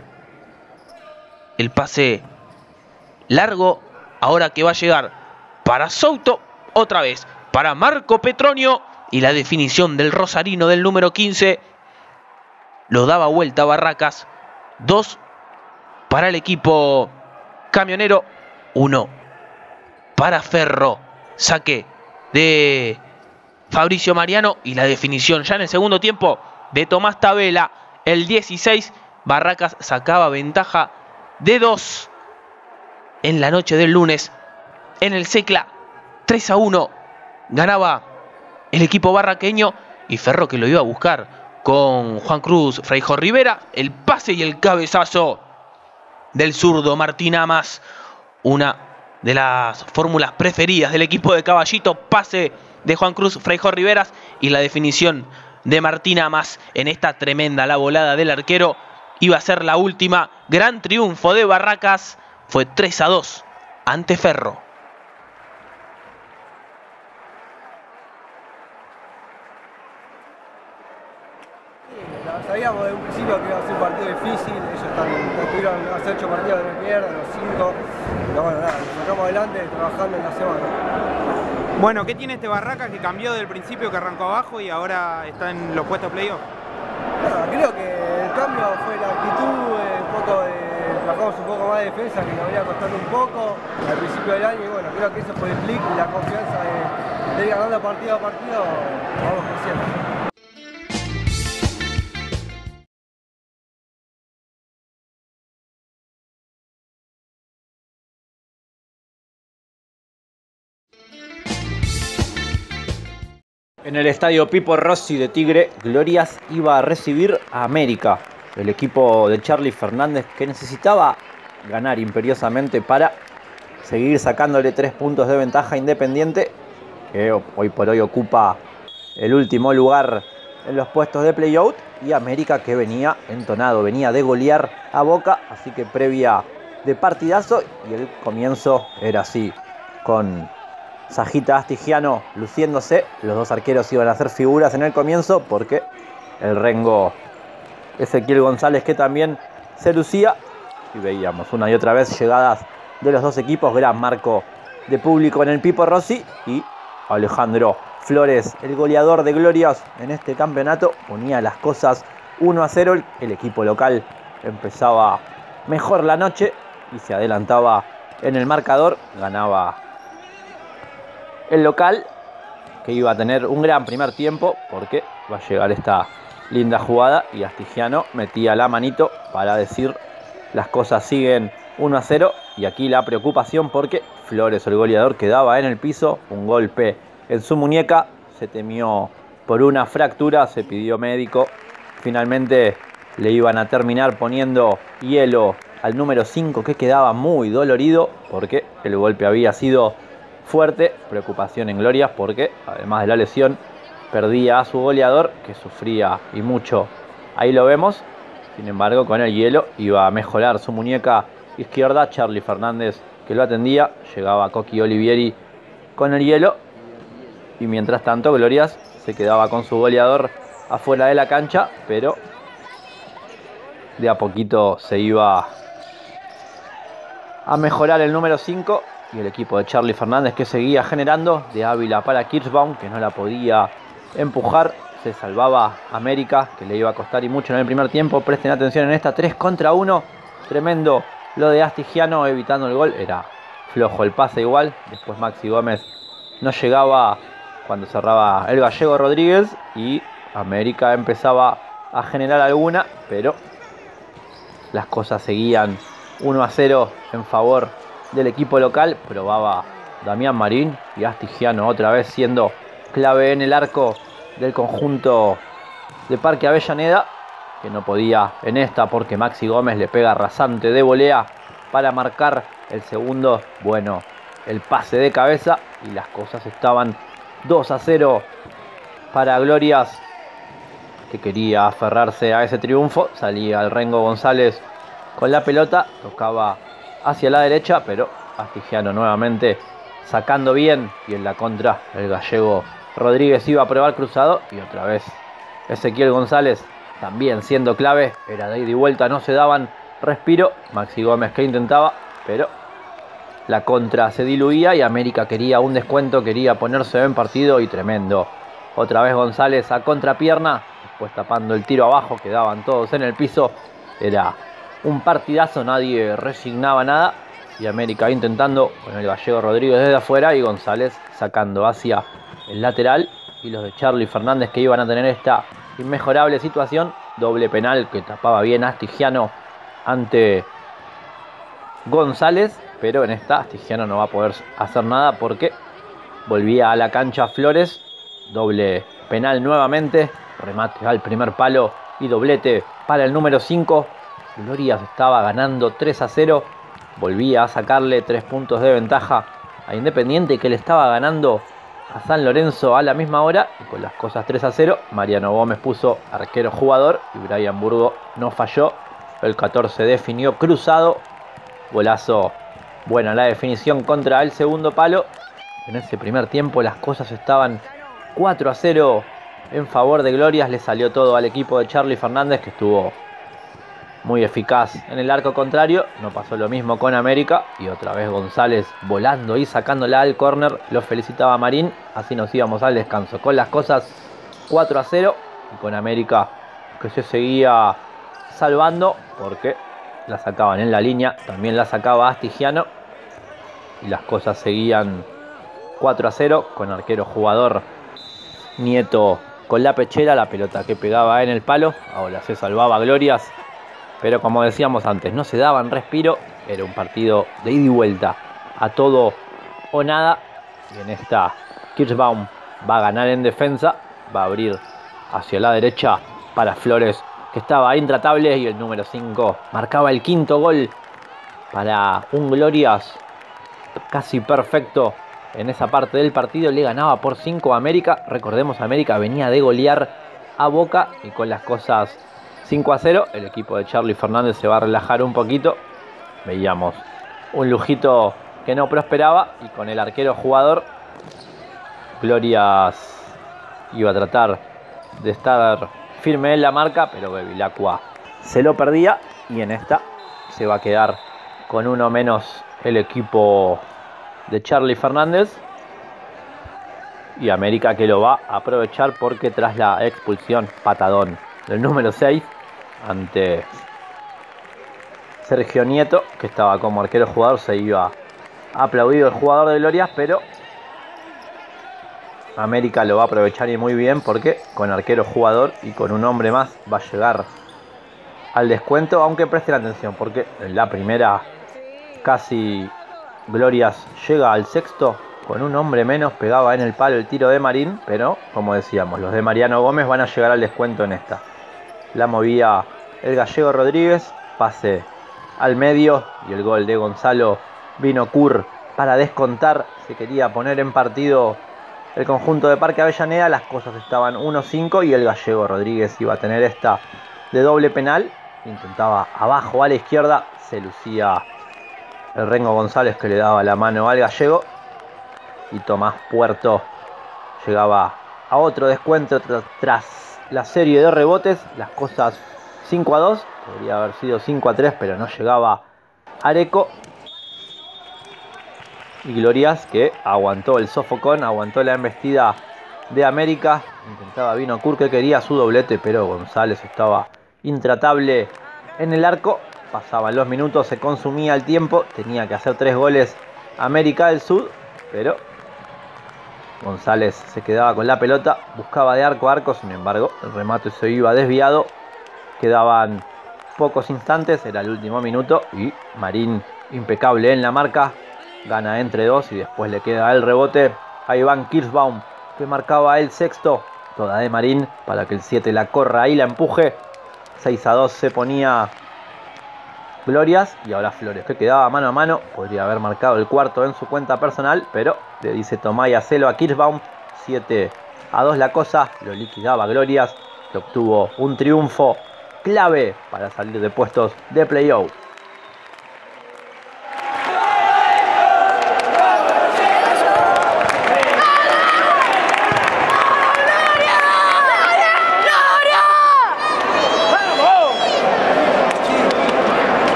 El pase largo, ahora que va a llegar para Souto, otra vez para Marco Petronio, y la definición del rosarino del número quince lo daba vuelta a Barracas. Dos para el equipo camionero, uno para Ferro. Saque de Fabricio Mariano y la definición ya en el segundo tiempo de Tomás Tabela, el dieciséis. Barracas sacaba ventaja de dos en la noche del lunes en el Secla. tres a uno ganaba el equipo barraqueño, y Ferro que lo iba a buscar con Juan Cruz Freijo Rivera. El pase y el cabezazo del zurdo Martín Amas. Una de las fórmulas preferidas del equipo de Caballito. Pase de Juan Cruz Freijó Riveras y la definición de Martín Amas en esta tremenda la volada del arquero. Iba a ser la última. Gran triunfo de Barracas. Fue tres a dos ante Ferro. Sabíamos desde un principio que iba a ser un partido difícil, ellos están, estuvieron hace ocho partidos que no pierden, los cinco, pero bueno, nada, nos sacamos adelante trabajando en la semana. Bueno, ¿qué tiene este Barracas que cambió del principio, que arrancó abajo y ahora está en los puestos playoff? Bueno, creo que el cambio fue la actitud, eh, un poco de, trabajamos un poco más de defensa, que nos venía costando un poco al principio del año, y bueno, creo que eso fue el clic y la confianza de, de ir ganando partido a partido, vamos creciendo. En el estadio Pipo Rossi de Tigre, Glorias iba a recibir a América, el equipo de Charly Fernández, que necesitaba ganar imperiosamente para seguir sacándole tres puntos de ventaja a Independiente, que hoy por hoy ocupa el último lugar en los puestos de playout, y América, que venía entonado, venía de golear a Boca, así que previa de partidazo, y el comienzo era así, con Sajita Astigiano luciéndose. Los dos arqueros iban a hacer figuras en el comienzo porque el rengo Ezequiel González, que también se lucía, y veíamos una y otra vez llegadas de los dos equipos, gran marco de público en el Pipo Rossi, y Alejandro Flores, el goleador de Glorias en este campeonato, ponía las cosas uno a cero. El equipo local empezaba mejor la noche y se adelantaba en el marcador, ganaba el local, que iba a tener un gran primer tiempo porque va a llegar esta linda jugada y Astigiano metía la manito para decir las cosas siguen uno a cero. Y aquí la preocupación porque Flores, el goleador, quedaba en el piso, un golpe en su muñeca, se temió por una fractura, se pidió médico, finalmente le iban a terminar poniendo hielo al número cinco, que quedaba muy dolorido porque el golpe había sido fuerte. Preocupación en Glorias porque además de la lesión perdía a su goleador, que sufría y mucho, ahí lo vemos. Sin embargo, con el hielo iba a mejorar su muñeca izquierda. Charly Fernández, que lo atendía, llegaba Coqui Olivieri con el hielo, y mientras tanto Glorias se quedaba con su goleador afuera de la cancha, pero de a poquito se iba a mejorar el número cinco. Y el equipo de Charly Fernández, que seguía generando, de Ávila para Kirchbaum, que no la podía empujar. Se salvaba América, que le iba a costar y mucho en el primer tiempo. Presten atención en esta, tres contra uno. Tremendo lo de Astigiano evitando el gol. Era flojo el pase igual. Después Maxi Gómez no llegaba cuando cerraba el gallego Rodríguez. Y América empezaba a generar alguna, pero las cosas seguían uno a cero en favor del equipo local. Probaba Damián Marín y Astigiano otra vez siendo clave en el arco del conjunto de Parque Avellaneda, que no podía en esta porque Maxi Gómez le pega rasante de volea para marcar el segundo. Bueno, el pase de cabeza y las cosas estaban dos a cero para Glorias, que quería aferrarse a ese triunfo. Salía el Rengo González con la pelota, tocaba hacia la derecha, pero Astigiano nuevamente sacando bien, y en la contra el gallego Rodríguez iba a probar cruzado, y otra vez Ezequiel González también siendo clave. Era de ida y vuelta, no se daban respiro. Maxi Gómez, que intentaba, pero la contra se diluía y América quería un descuento, quería ponerse en partido, y tremendo. Otra vez González a contrapierna, después tapando el tiro abajo, quedaban todos en el piso. Era un partidazo, nadie resignaba nada, y América intentando con el gallego Rodríguez desde afuera y González sacando hacia el lateral, y los de Charly Fernández, que iban a tener esta inmejorable situación. Doble penal que tapaba bien Astigiano ante González, pero en esta Astigiano no va a poder hacer nada porque volvía a la cancha Flores. Doble penal nuevamente, remate al primer palo y doblete para el número cinco. Glorias estaba ganando tres a cero volvía a sacarle tres puntos de ventaja a Independiente, que le estaba ganando a San Lorenzo a la misma hora, y con las cosas tres a cero, Mariano Gómez puso arquero jugador y Brian Burgo no falló. El catorce definió cruzado, golazo, buena la definición contra el segundo palo. En ese primer tiempo las cosas estaban cuatro a cero en favor de Glorias. Le salió todo al equipo de Charly Fernández, que estuvo muy eficaz en el arco contrario. No pasó lo mismo con América, y otra vez González volando y sacándola al córner. Lo felicitaba Marín. Así nos íbamos al descanso con las cosas cuatro a cero, y con América que se seguía salvando porque la sacaban en la línea, también la sacaba Astigiano, y las cosas seguían cuatro a cero con arquero jugador Nieto con la pechera, la pelota que pegaba en el palo. Ahora se salvaba Glorias, pero como decíamos antes, no se daban respiro. Era un partido de ida y vuelta, a todo o nada. Y en esta Kirschbaum va a ganar en defensa, va a abrir hacia la derecha para Flores, que estaba intratable, y el número cinco marcaba el quinto gol para un Glorias casi perfecto en esa parte del partido. Le ganaba por cinco a América. Recordemos, América venía de golear a Boca, y con las cosas cinco a cero, el equipo de Charly Fernández se va a relajar un poquito. Veíamos un Lujito que no prosperaba, y con el arquero jugador, Glorias iba a tratar de estar firme en la marca, pero Bevilacqua se lo perdía, y en esta se va a quedar con uno menos el equipo de Charly Fernández, y América que lo va a aprovechar, porque tras la expulsión, patadón del número seis ante Sergio Nieto, que estaba como arquero jugador, se iba aplaudido el jugador de Glorias, pero América lo va a aprovechar, y muy bien, porque con arquero jugador y con un hombre más va a llegar al descuento. Aunque presten atención, porque en la primera casi Glorias llega al sexto, con un hombre menos pegaba en el palo el tiro de Marín, pero como decíamos, los de Mariano Gómez van a llegar al descuento en esta. La movía el gallego Rodríguez, pase al medio, y el gol de Gonzalo Binocur para descontar. Se quería poner en partido el conjunto de Parque Avellaneda. Las cosas estaban uno cinco, y el gallego Rodríguez iba a tener esta de doble penal. Intentaba abajo a la izquierda, se lucía el Rengo González, que le daba la mano al gallego, y Tomás Puerto llegaba a otro descuento tras, tras la serie de rebotes. Las cosas cinco a dos, podría haber sido cinco a tres, pero no llegaba Areco. Y Glorias, que aguantó el sofocón, aguantó la embestida de América. Intentaba Binocur, que quería su doblete, pero González estaba intratable en el arco. Pasaban los minutos, se consumía el tiempo, tenía que hacer tres goles América del Sur, pero González se quedaba con la pelota, buscaba de arco a arco. Sin embargo, el remate se iba desviado. Quedaban pocos instantes, era el último minuto, y Marín, impecable en la marca, gana entre dos, y después le queda el rebote a Iván Kirschbaum, que marcaba el sexto. Toda de Marín para que el siete la corra y la empuje. seis a dos se ponía Glorias, y ahora Flores, que quedaba mano a mano, podría haber marcado el cuarto en su cuenta personal, pero le dice Tomaya Celo a Kirschbaum. siete a dos la cosa, lo liquidaba Glorias, que obtuvo un triunfo clave para salir de puestos de playoff.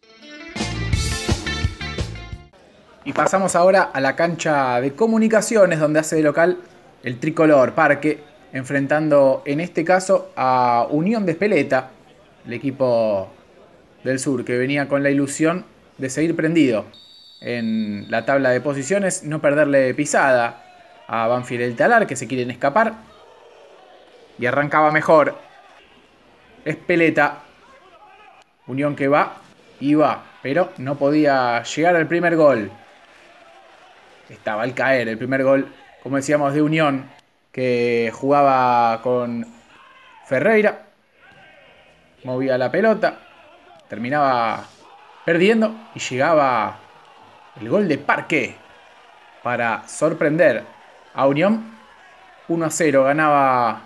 Y pasamos ahora a la cancha de Comunicaciones, donde hace de local el tricolor Parque, enfrentando en este caso a Unión de Espeleta, el equipo del sur que venía con la ilusión de seguir prendido en la tabla de posiciones, no perderle pisada a Banfield el Talar, que se quieren escapar. Y arrancaba mejor Espeleta. Unión que va y va, pero no podía llegar al primer gol. Estaba al caer el primer gol, como decíamos, de Unión, que jugaba con Ferreira. Movía la pelota, terminaba perdiendo y llegaba el gol de Parque para sorprender a Unión. uno a cero ganaba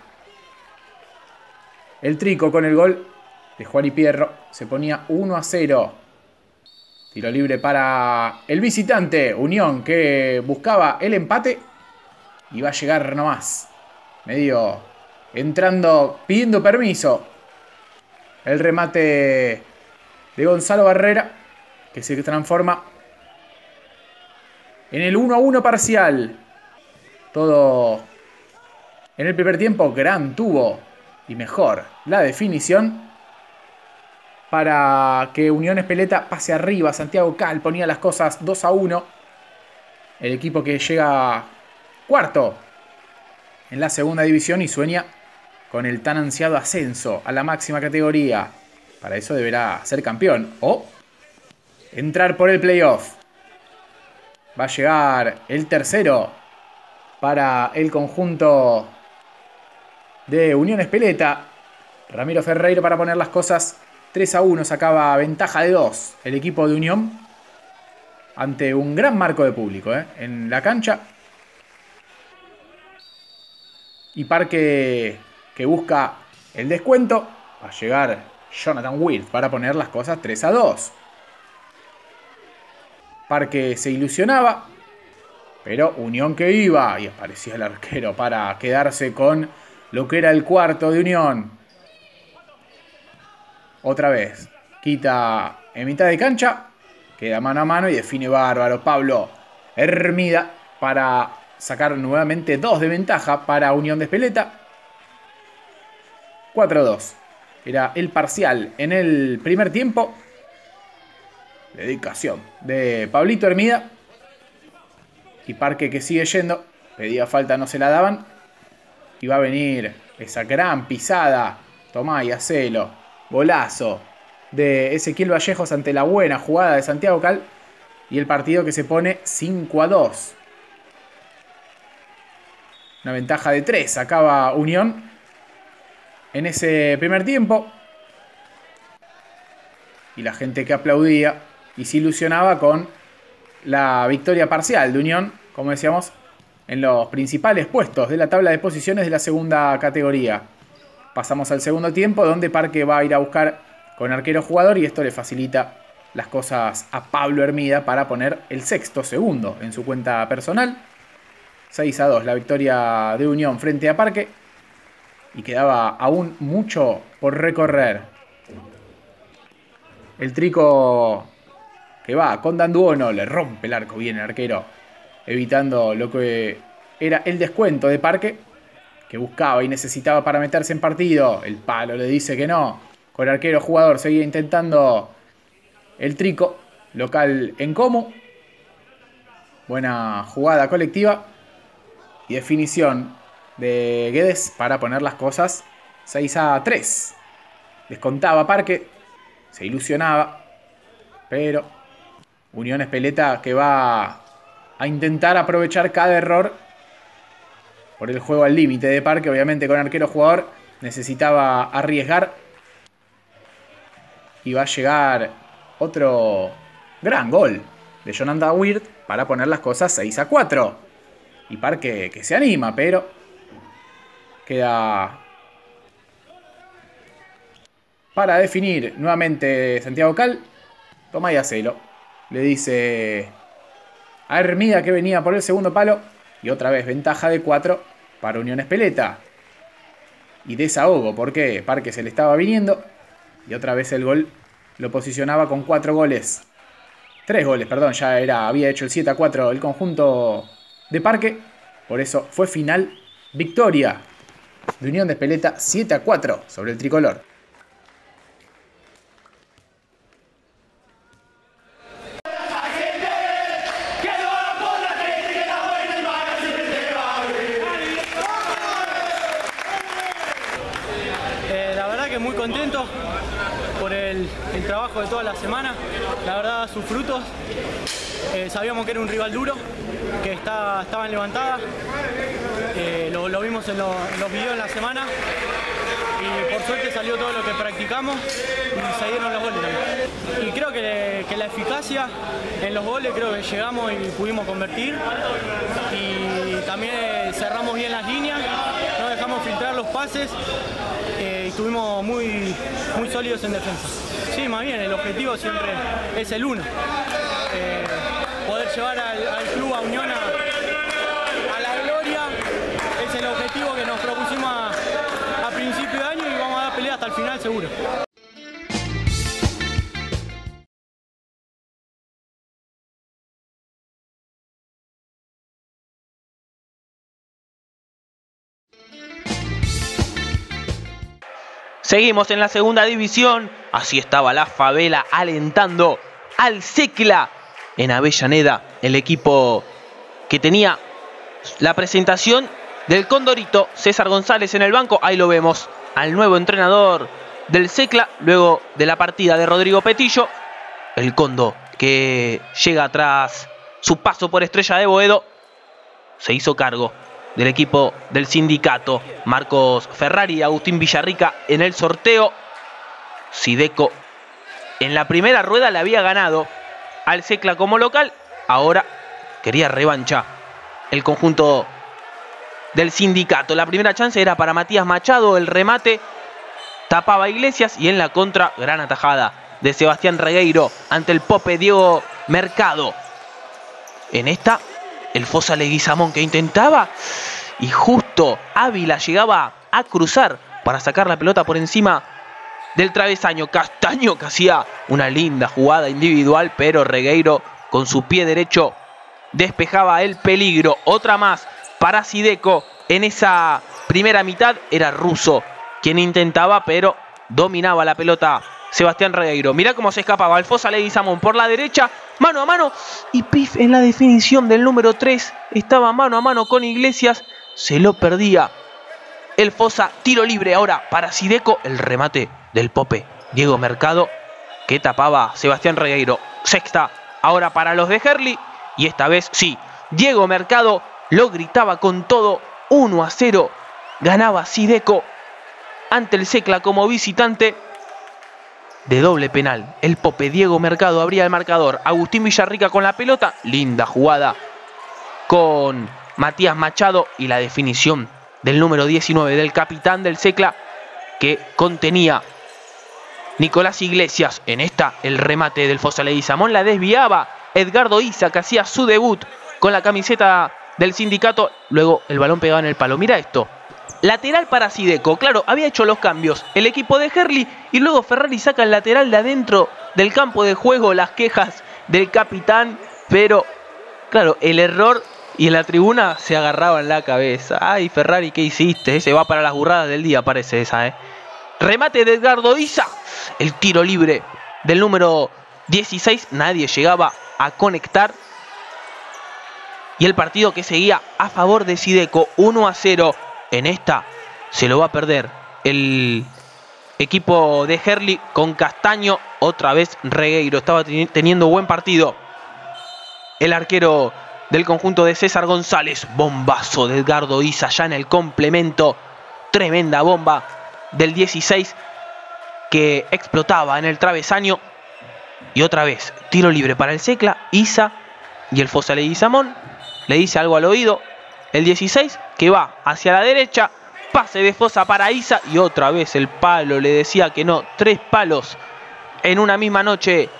el Trico con el gol de Juan y Pierro. Se ponía uno a cero. Tiro libre para el visitante Unión, que buscaba el empate y va a llegar nomás. Medio entrando, pidiendo permiso. El remate de Gonzalo Barrera, que se transforma en el uno a uno parcial. Todo en el primer tiempo. Gran tuvo y mejor la definición para que Unión Espeleta pase arriba. Santiago Cal ponía las cosas dos a uno. El equipo que llega cuarto en la segunda división y sueña con el tan ansiado ascenso a la máxima categoría. Para eso deberá ser campeón o entrar por el playoff. Va a llegar el tercero para el conjunto de Unión Espeleta. Ramiro Ferreira para poner las cosas tres a uno. Sacaba ventaja de dos el equipo de Unión ante un gran marco de público ¿eh? en la cancha. Y Parque, que busca el descuento. Va a llegar Jonathan Wirth para poner las cosas tres a dos. Parque se ilusionaba, pero Unión que iba, y aparecía el arquero para quedarse con lo que era el cuarto de Unión. Otra vez, quita en mitad de cancha, queda mano a mano y define bárbaro Pablo Hermida para sacar nuevamente dos de ventaja para Unión de Espeleta. cuatro a dos. Era el parcial en el primer tiempo. Dedicación de Pablito Hermida. Y Parque que sigue yendo. Pedía falta, no se la daban. Y va a venir esa gran pisada. Tomá y hacelo. Golazo de Ezequiel Vallejos ante la buena jugada de Santiago Cal. Y el partido que se pone cinco a dos. Una ventaja de tres sacaba Unión en ese primer tiempo. Y la gente que aplaudía y se ilusionaba con la victoria parcial de Unión, como decíamos, en los principales puestos de la tabla de posiciones de la segunda categoría. Pasamos al segundo tiempo, donde Parque va a ir a buscar con arquero jugador y esto le facilita las cosas a Pablo Hermida para poner el sexto segundo en su cuenta personal. seis a dos la victoria de Unión frente a Parque. Y quedaba aún mucho por recorrer. El Trico que va con Danduono, le rompe el arco bien el arquero, evitando lo que era el descuento de Parque, que buscaba y necesitaba para meterse en partido. El palo le dice que no. Con arquero jugador seguía intentando el Trico, local en Como. Buena jugada colectiva y definición de Guedes para poner las cosas seis a tres. Descontaba Parque, se ilusionaba, pero Unión Espeleta que va a intentar aprovechar cada error por el juego al límite de Parque. Obviamente con arquero jugador necesitaba arriesgar. Y va a llegar otro gran gol de Jonathan Wirth para poner las cosas seis a cuatro. Y Parque que se anima, pero queda para definir nuevamente Santiago Cal. Toma y hacelo. Le dice a Hermida que venía por el segundo palo. Y otra vez ventaja de cuatro para Unión Espeleta. Y desahogo porque Parque se le estaba viniendo. Y otra vez el gol lo posicionaba con cuatro goles. Tres goles, perdón, ya era, había hecho el siete a cuatro el conjunto de Parque. Por eso fue final, victoria de Unión de Espeleta siete a cuatro sobre el tricolor. Muy contento por el, el trabajo de toda la semana, la verdad sus frutos. Eh, sabíamos que era un rival duro, que está, estaba en levantada, eh, lo, lo vimos en, lo, en los videos en la semana y por suerte salió todo lo que practicamos y se dieron los goles también. Y creo que, que la eficacia en los goles, creo que llegamos y pudimos convertir y también cerramos bien las líneas, no dejamos filtrar los pases. Eh, y estuvimos muy, muy sólidos en defensa. Sí, más bien, el objetivo siempre es el uno. Eh, poder llevar al, al club, a Unión, a, a la gloria, es el objetivo que nos propusimos a, a principio de año y vamos a dar pelea hasta el final seguro. Seguimos en la segunda división. Así estaba la Favela alentando al Secla en Avellaneda. El equipo que tenía la presentación del Condorito, César González en el banco. Ahí lo vemos al nuevo entrenador del Secla. Luego de la partida de Rodrigo Petillo. El Condo que llega tras su paso por Estrella de Boedo. Se hizo cargo del equipo del sindicato. Marcos Ferrari y Agustín Villarrica en el sorteo. Sideco en la primera rueda le había ganado al Secla como local. Ahora quería revancha el conjunto del sindicato. La primera chance era para Matías Machado. El remate tapaba Iglesias y en la contra gran atajada de Sebastián Regueiro ante el Pope Diego Mercado. En esta el Fosa Leguizamón que intentaba y justo Ávila llegaba a cruzar para sacar la pelota por encima del travesaño. Castaño que hacía una linda jugada individual, pero Regueiro con su pie derecho despejaba el peligro. Otra más para Sideco en esa primera mitad. Era Russo quien intentaba, pero dominaba la pelota Sebastián Regueiro. Mirá cómo se escapaba el Fosa Leguizamón por la derecha, mano a mano, y pif en la definición del número tres. Estaba mano a mano con Iglesias, se lo perdía el Fosa. Tiro libre ahora para Sideco. El remate del Pope Diego Mercado que tapaba Sebastián Regueiro. Sexta ahora para los de Herli. Y esta vez sí, Diego Mercado lo gritaba con todo. uno a cero ganaba Sideco ante el Secla como visitante. De doble penal, el Pope Diego Mercado abría el marcador. Agustín Villarrica con la pelota. Linda jugada con Matías Machado y la definición del número diecinueve del capitán del Secla que contenía Nicolás Iglesias. En esta el remate del Fosa Leguizamón la desviaba Edgardo Isa, que hacía su debut con la camiseta del sindicato. Luego el balón pegaba en el palo. Mira esto. Lateral para Sideco. Claro, había hecho los cambios el equipo de Herli y luego Ferrari saca el lateral de adentro del campo de juego. Las quejas del capitán, pero claro, el error, y en la tribuna se agarraban la cabeza. Ay, Ferrari, ¿qué hiciste? Ese va para las burradas del día, parece esa, ¿eh? Remate de Edgardo Isa. El tiro libre del número dieciséis. Nadie llegaba a conectar. Y el partido que seguía a favor de Sideco, uno a cero. En esta se lo va a perder el equipo de Herli con Castaño. Otra vez Regueiro estaba teniendo buen partido. El arquero del conjunto de César González. Bombazo de Edgardo Isa ya en el complemento. Tremenda bomba del dieciséis que explotaba en el travesaño. Y otra vez tiro libre para el Secla. Isa y el Fosa Leguizamón le dice algo al oído el dieciséis, que va hacia la derecha. Pase de Fosa para Isa y otra vez el palo le decía que no. Tres palos en una misma noche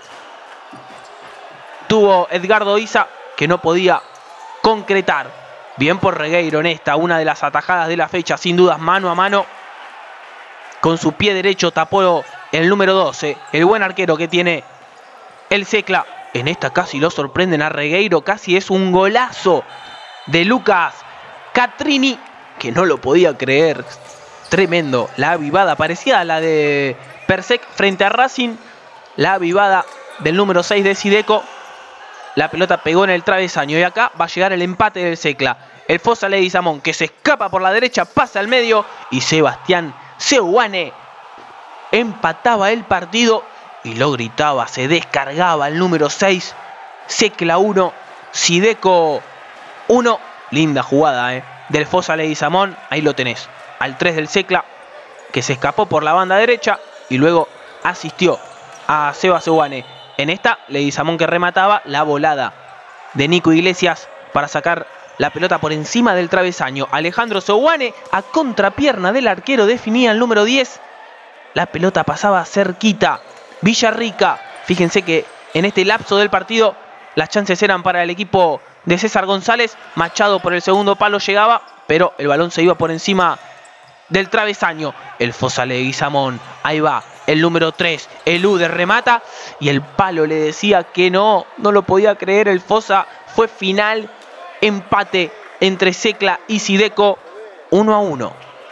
tuvo Edgardo Isa, que no podía concretar. Bien por Regueiro en esta, una de las atajadas de la fecha, sin dudas, mano a mano. Con su pie derecho tapó el número doce, el buen arquero que tiene el Secla. En esta casi lo sorprenden a Regueiro, casi es un golazo de Lucas Catrini, que no lo podía creer. Tremendo, la avivada, parecía a la de Persec frente a Racing. La avivada del número seis de Sideco. La pelota pegó en el travesaño y acá va a llegar el empate del Secla. El Fossa Leguizamón que se escapa por la derecha, pasa al medio y Sebastián Seoane empataba el partido y lo gritaba, se descargaba el número seis. Secla uno, Sideco uno. Linda jugada eh, del Fossa Leguizamón, ahí lo tenés. Al tres del Secla, que se escapó por la banda derecha y luego asistió a Seba Seoane. En esta, Leguizamón que remataba, la volada de Nico Iglesias para sacar la pelota por encima del travesaño. Alejandro Seoane a contrapierna del arquero definía el número diez. La pelota pasaba cerquita. Villarrica, fíjense que en este lapso del partido las chances eran para el equipo de César González. Machado por el segundo palo llegaba, pero el balón se iba por encima del travesaño. El Fossa Leguizamón, ahí va, el número tres, el Ude remata y el palo le decía que no, no lo podía creer el Fossa. Fue final, empate entre Secla y Sideco, uno a uno.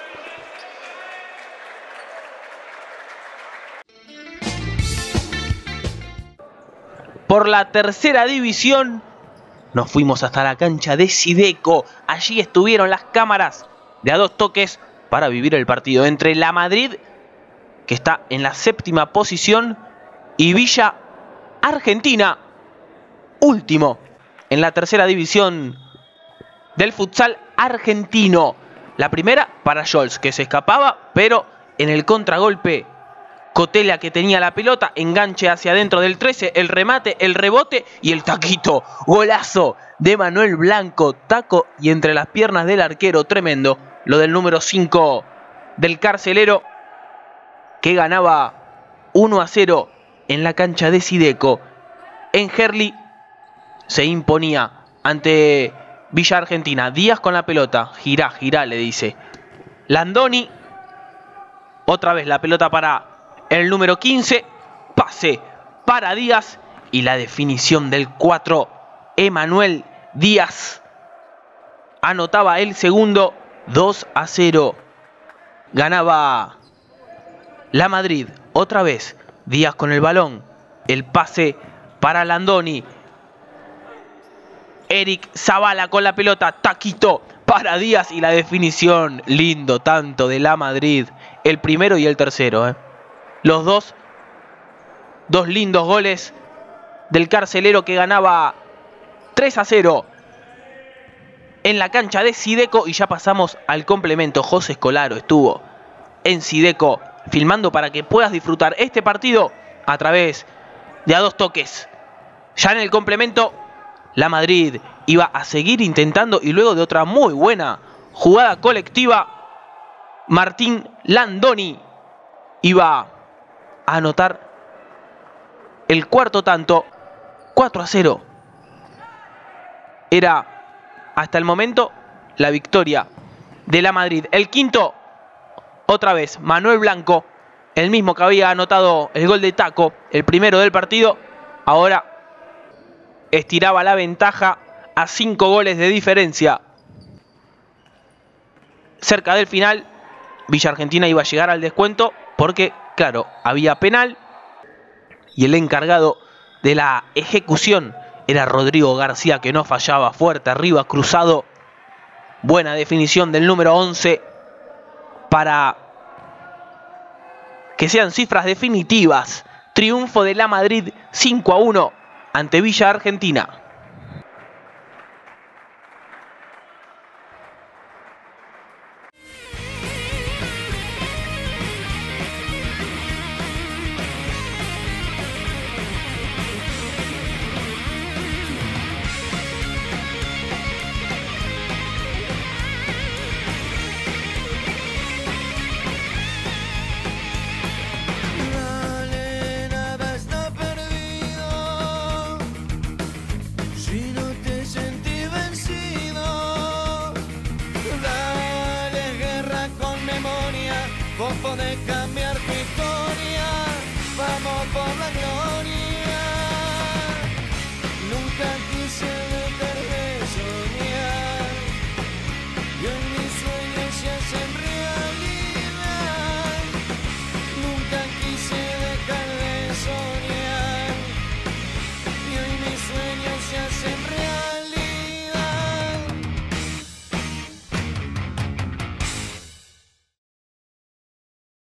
Por la tercera división nos fuimos hasta la cancha de Sideco. Allí estuvieron las cámaras de A Dos Toques para vivir el partido entre La Madrid, que está en la séptima posición, y Villa Argentina, último en la tercera división del futsal argentino. La primera para Scholz, que se escapaba, pero en el contragolpe Cotella, que tenía la pelota, enganche hacia adentro del trece, el remate, el rebote y el taquito. Golazo de Manuel Blanco, taco y entre las piernas del arquero, tremendo. Lo del número cinco del carcelero, que ganaba uno a cero en la cancha de Sideco. En Gerli se imponía ante Villa Argentina. Díaz con la pelota, girá, girá, le dice Landoni. Otra vez la pelota para el número quince, pase para Díaz y la definición del cuatro, Emanuel Díaz. Anotaba el segundo, dos a cero. Ganaba La Madrid. Otra vez Díaz con el balón, el pase para Landoni. Eric Zavala con la pelota, taquito para Díaz y la definición. Lindo tanto de La Madrid, el primero y el tercero, ¿eh? Los dos, dos lindos goles del carcelero, que ganaba tres a cero en la cancha de Sideco. Y ya pasamos al complemento. José Escolaro estuvo en Sideco filmando para que puedas disfrutar este partido a través de A Dos Toques. Ya en el complemento, La Madrid iba a seguir intentando y luego de otra muy buena jugada colectiva, Martín Landoni iba a anotar el cuarto tanto. Cuatro a cero. Era hasta el momento la victoria de La Madrid. El quinto, otra vez Manuel Blanco, el mismo que había anotado el gol de taco, el primero del partido. Ahora estiraba la ventaja a cinco goles de diferencia. Cerca del final, Villa Argentina iba a llegar al descuento porque, claro, había penal y el encargado de la ejecución era Rodrigo García, que no fallaba. Fuerte arriba, cruzado. Buena definición del número once para que sean cifras definitivas. Triunfo de La Madrid cinco a uno ante Villa Argentina. Bombo de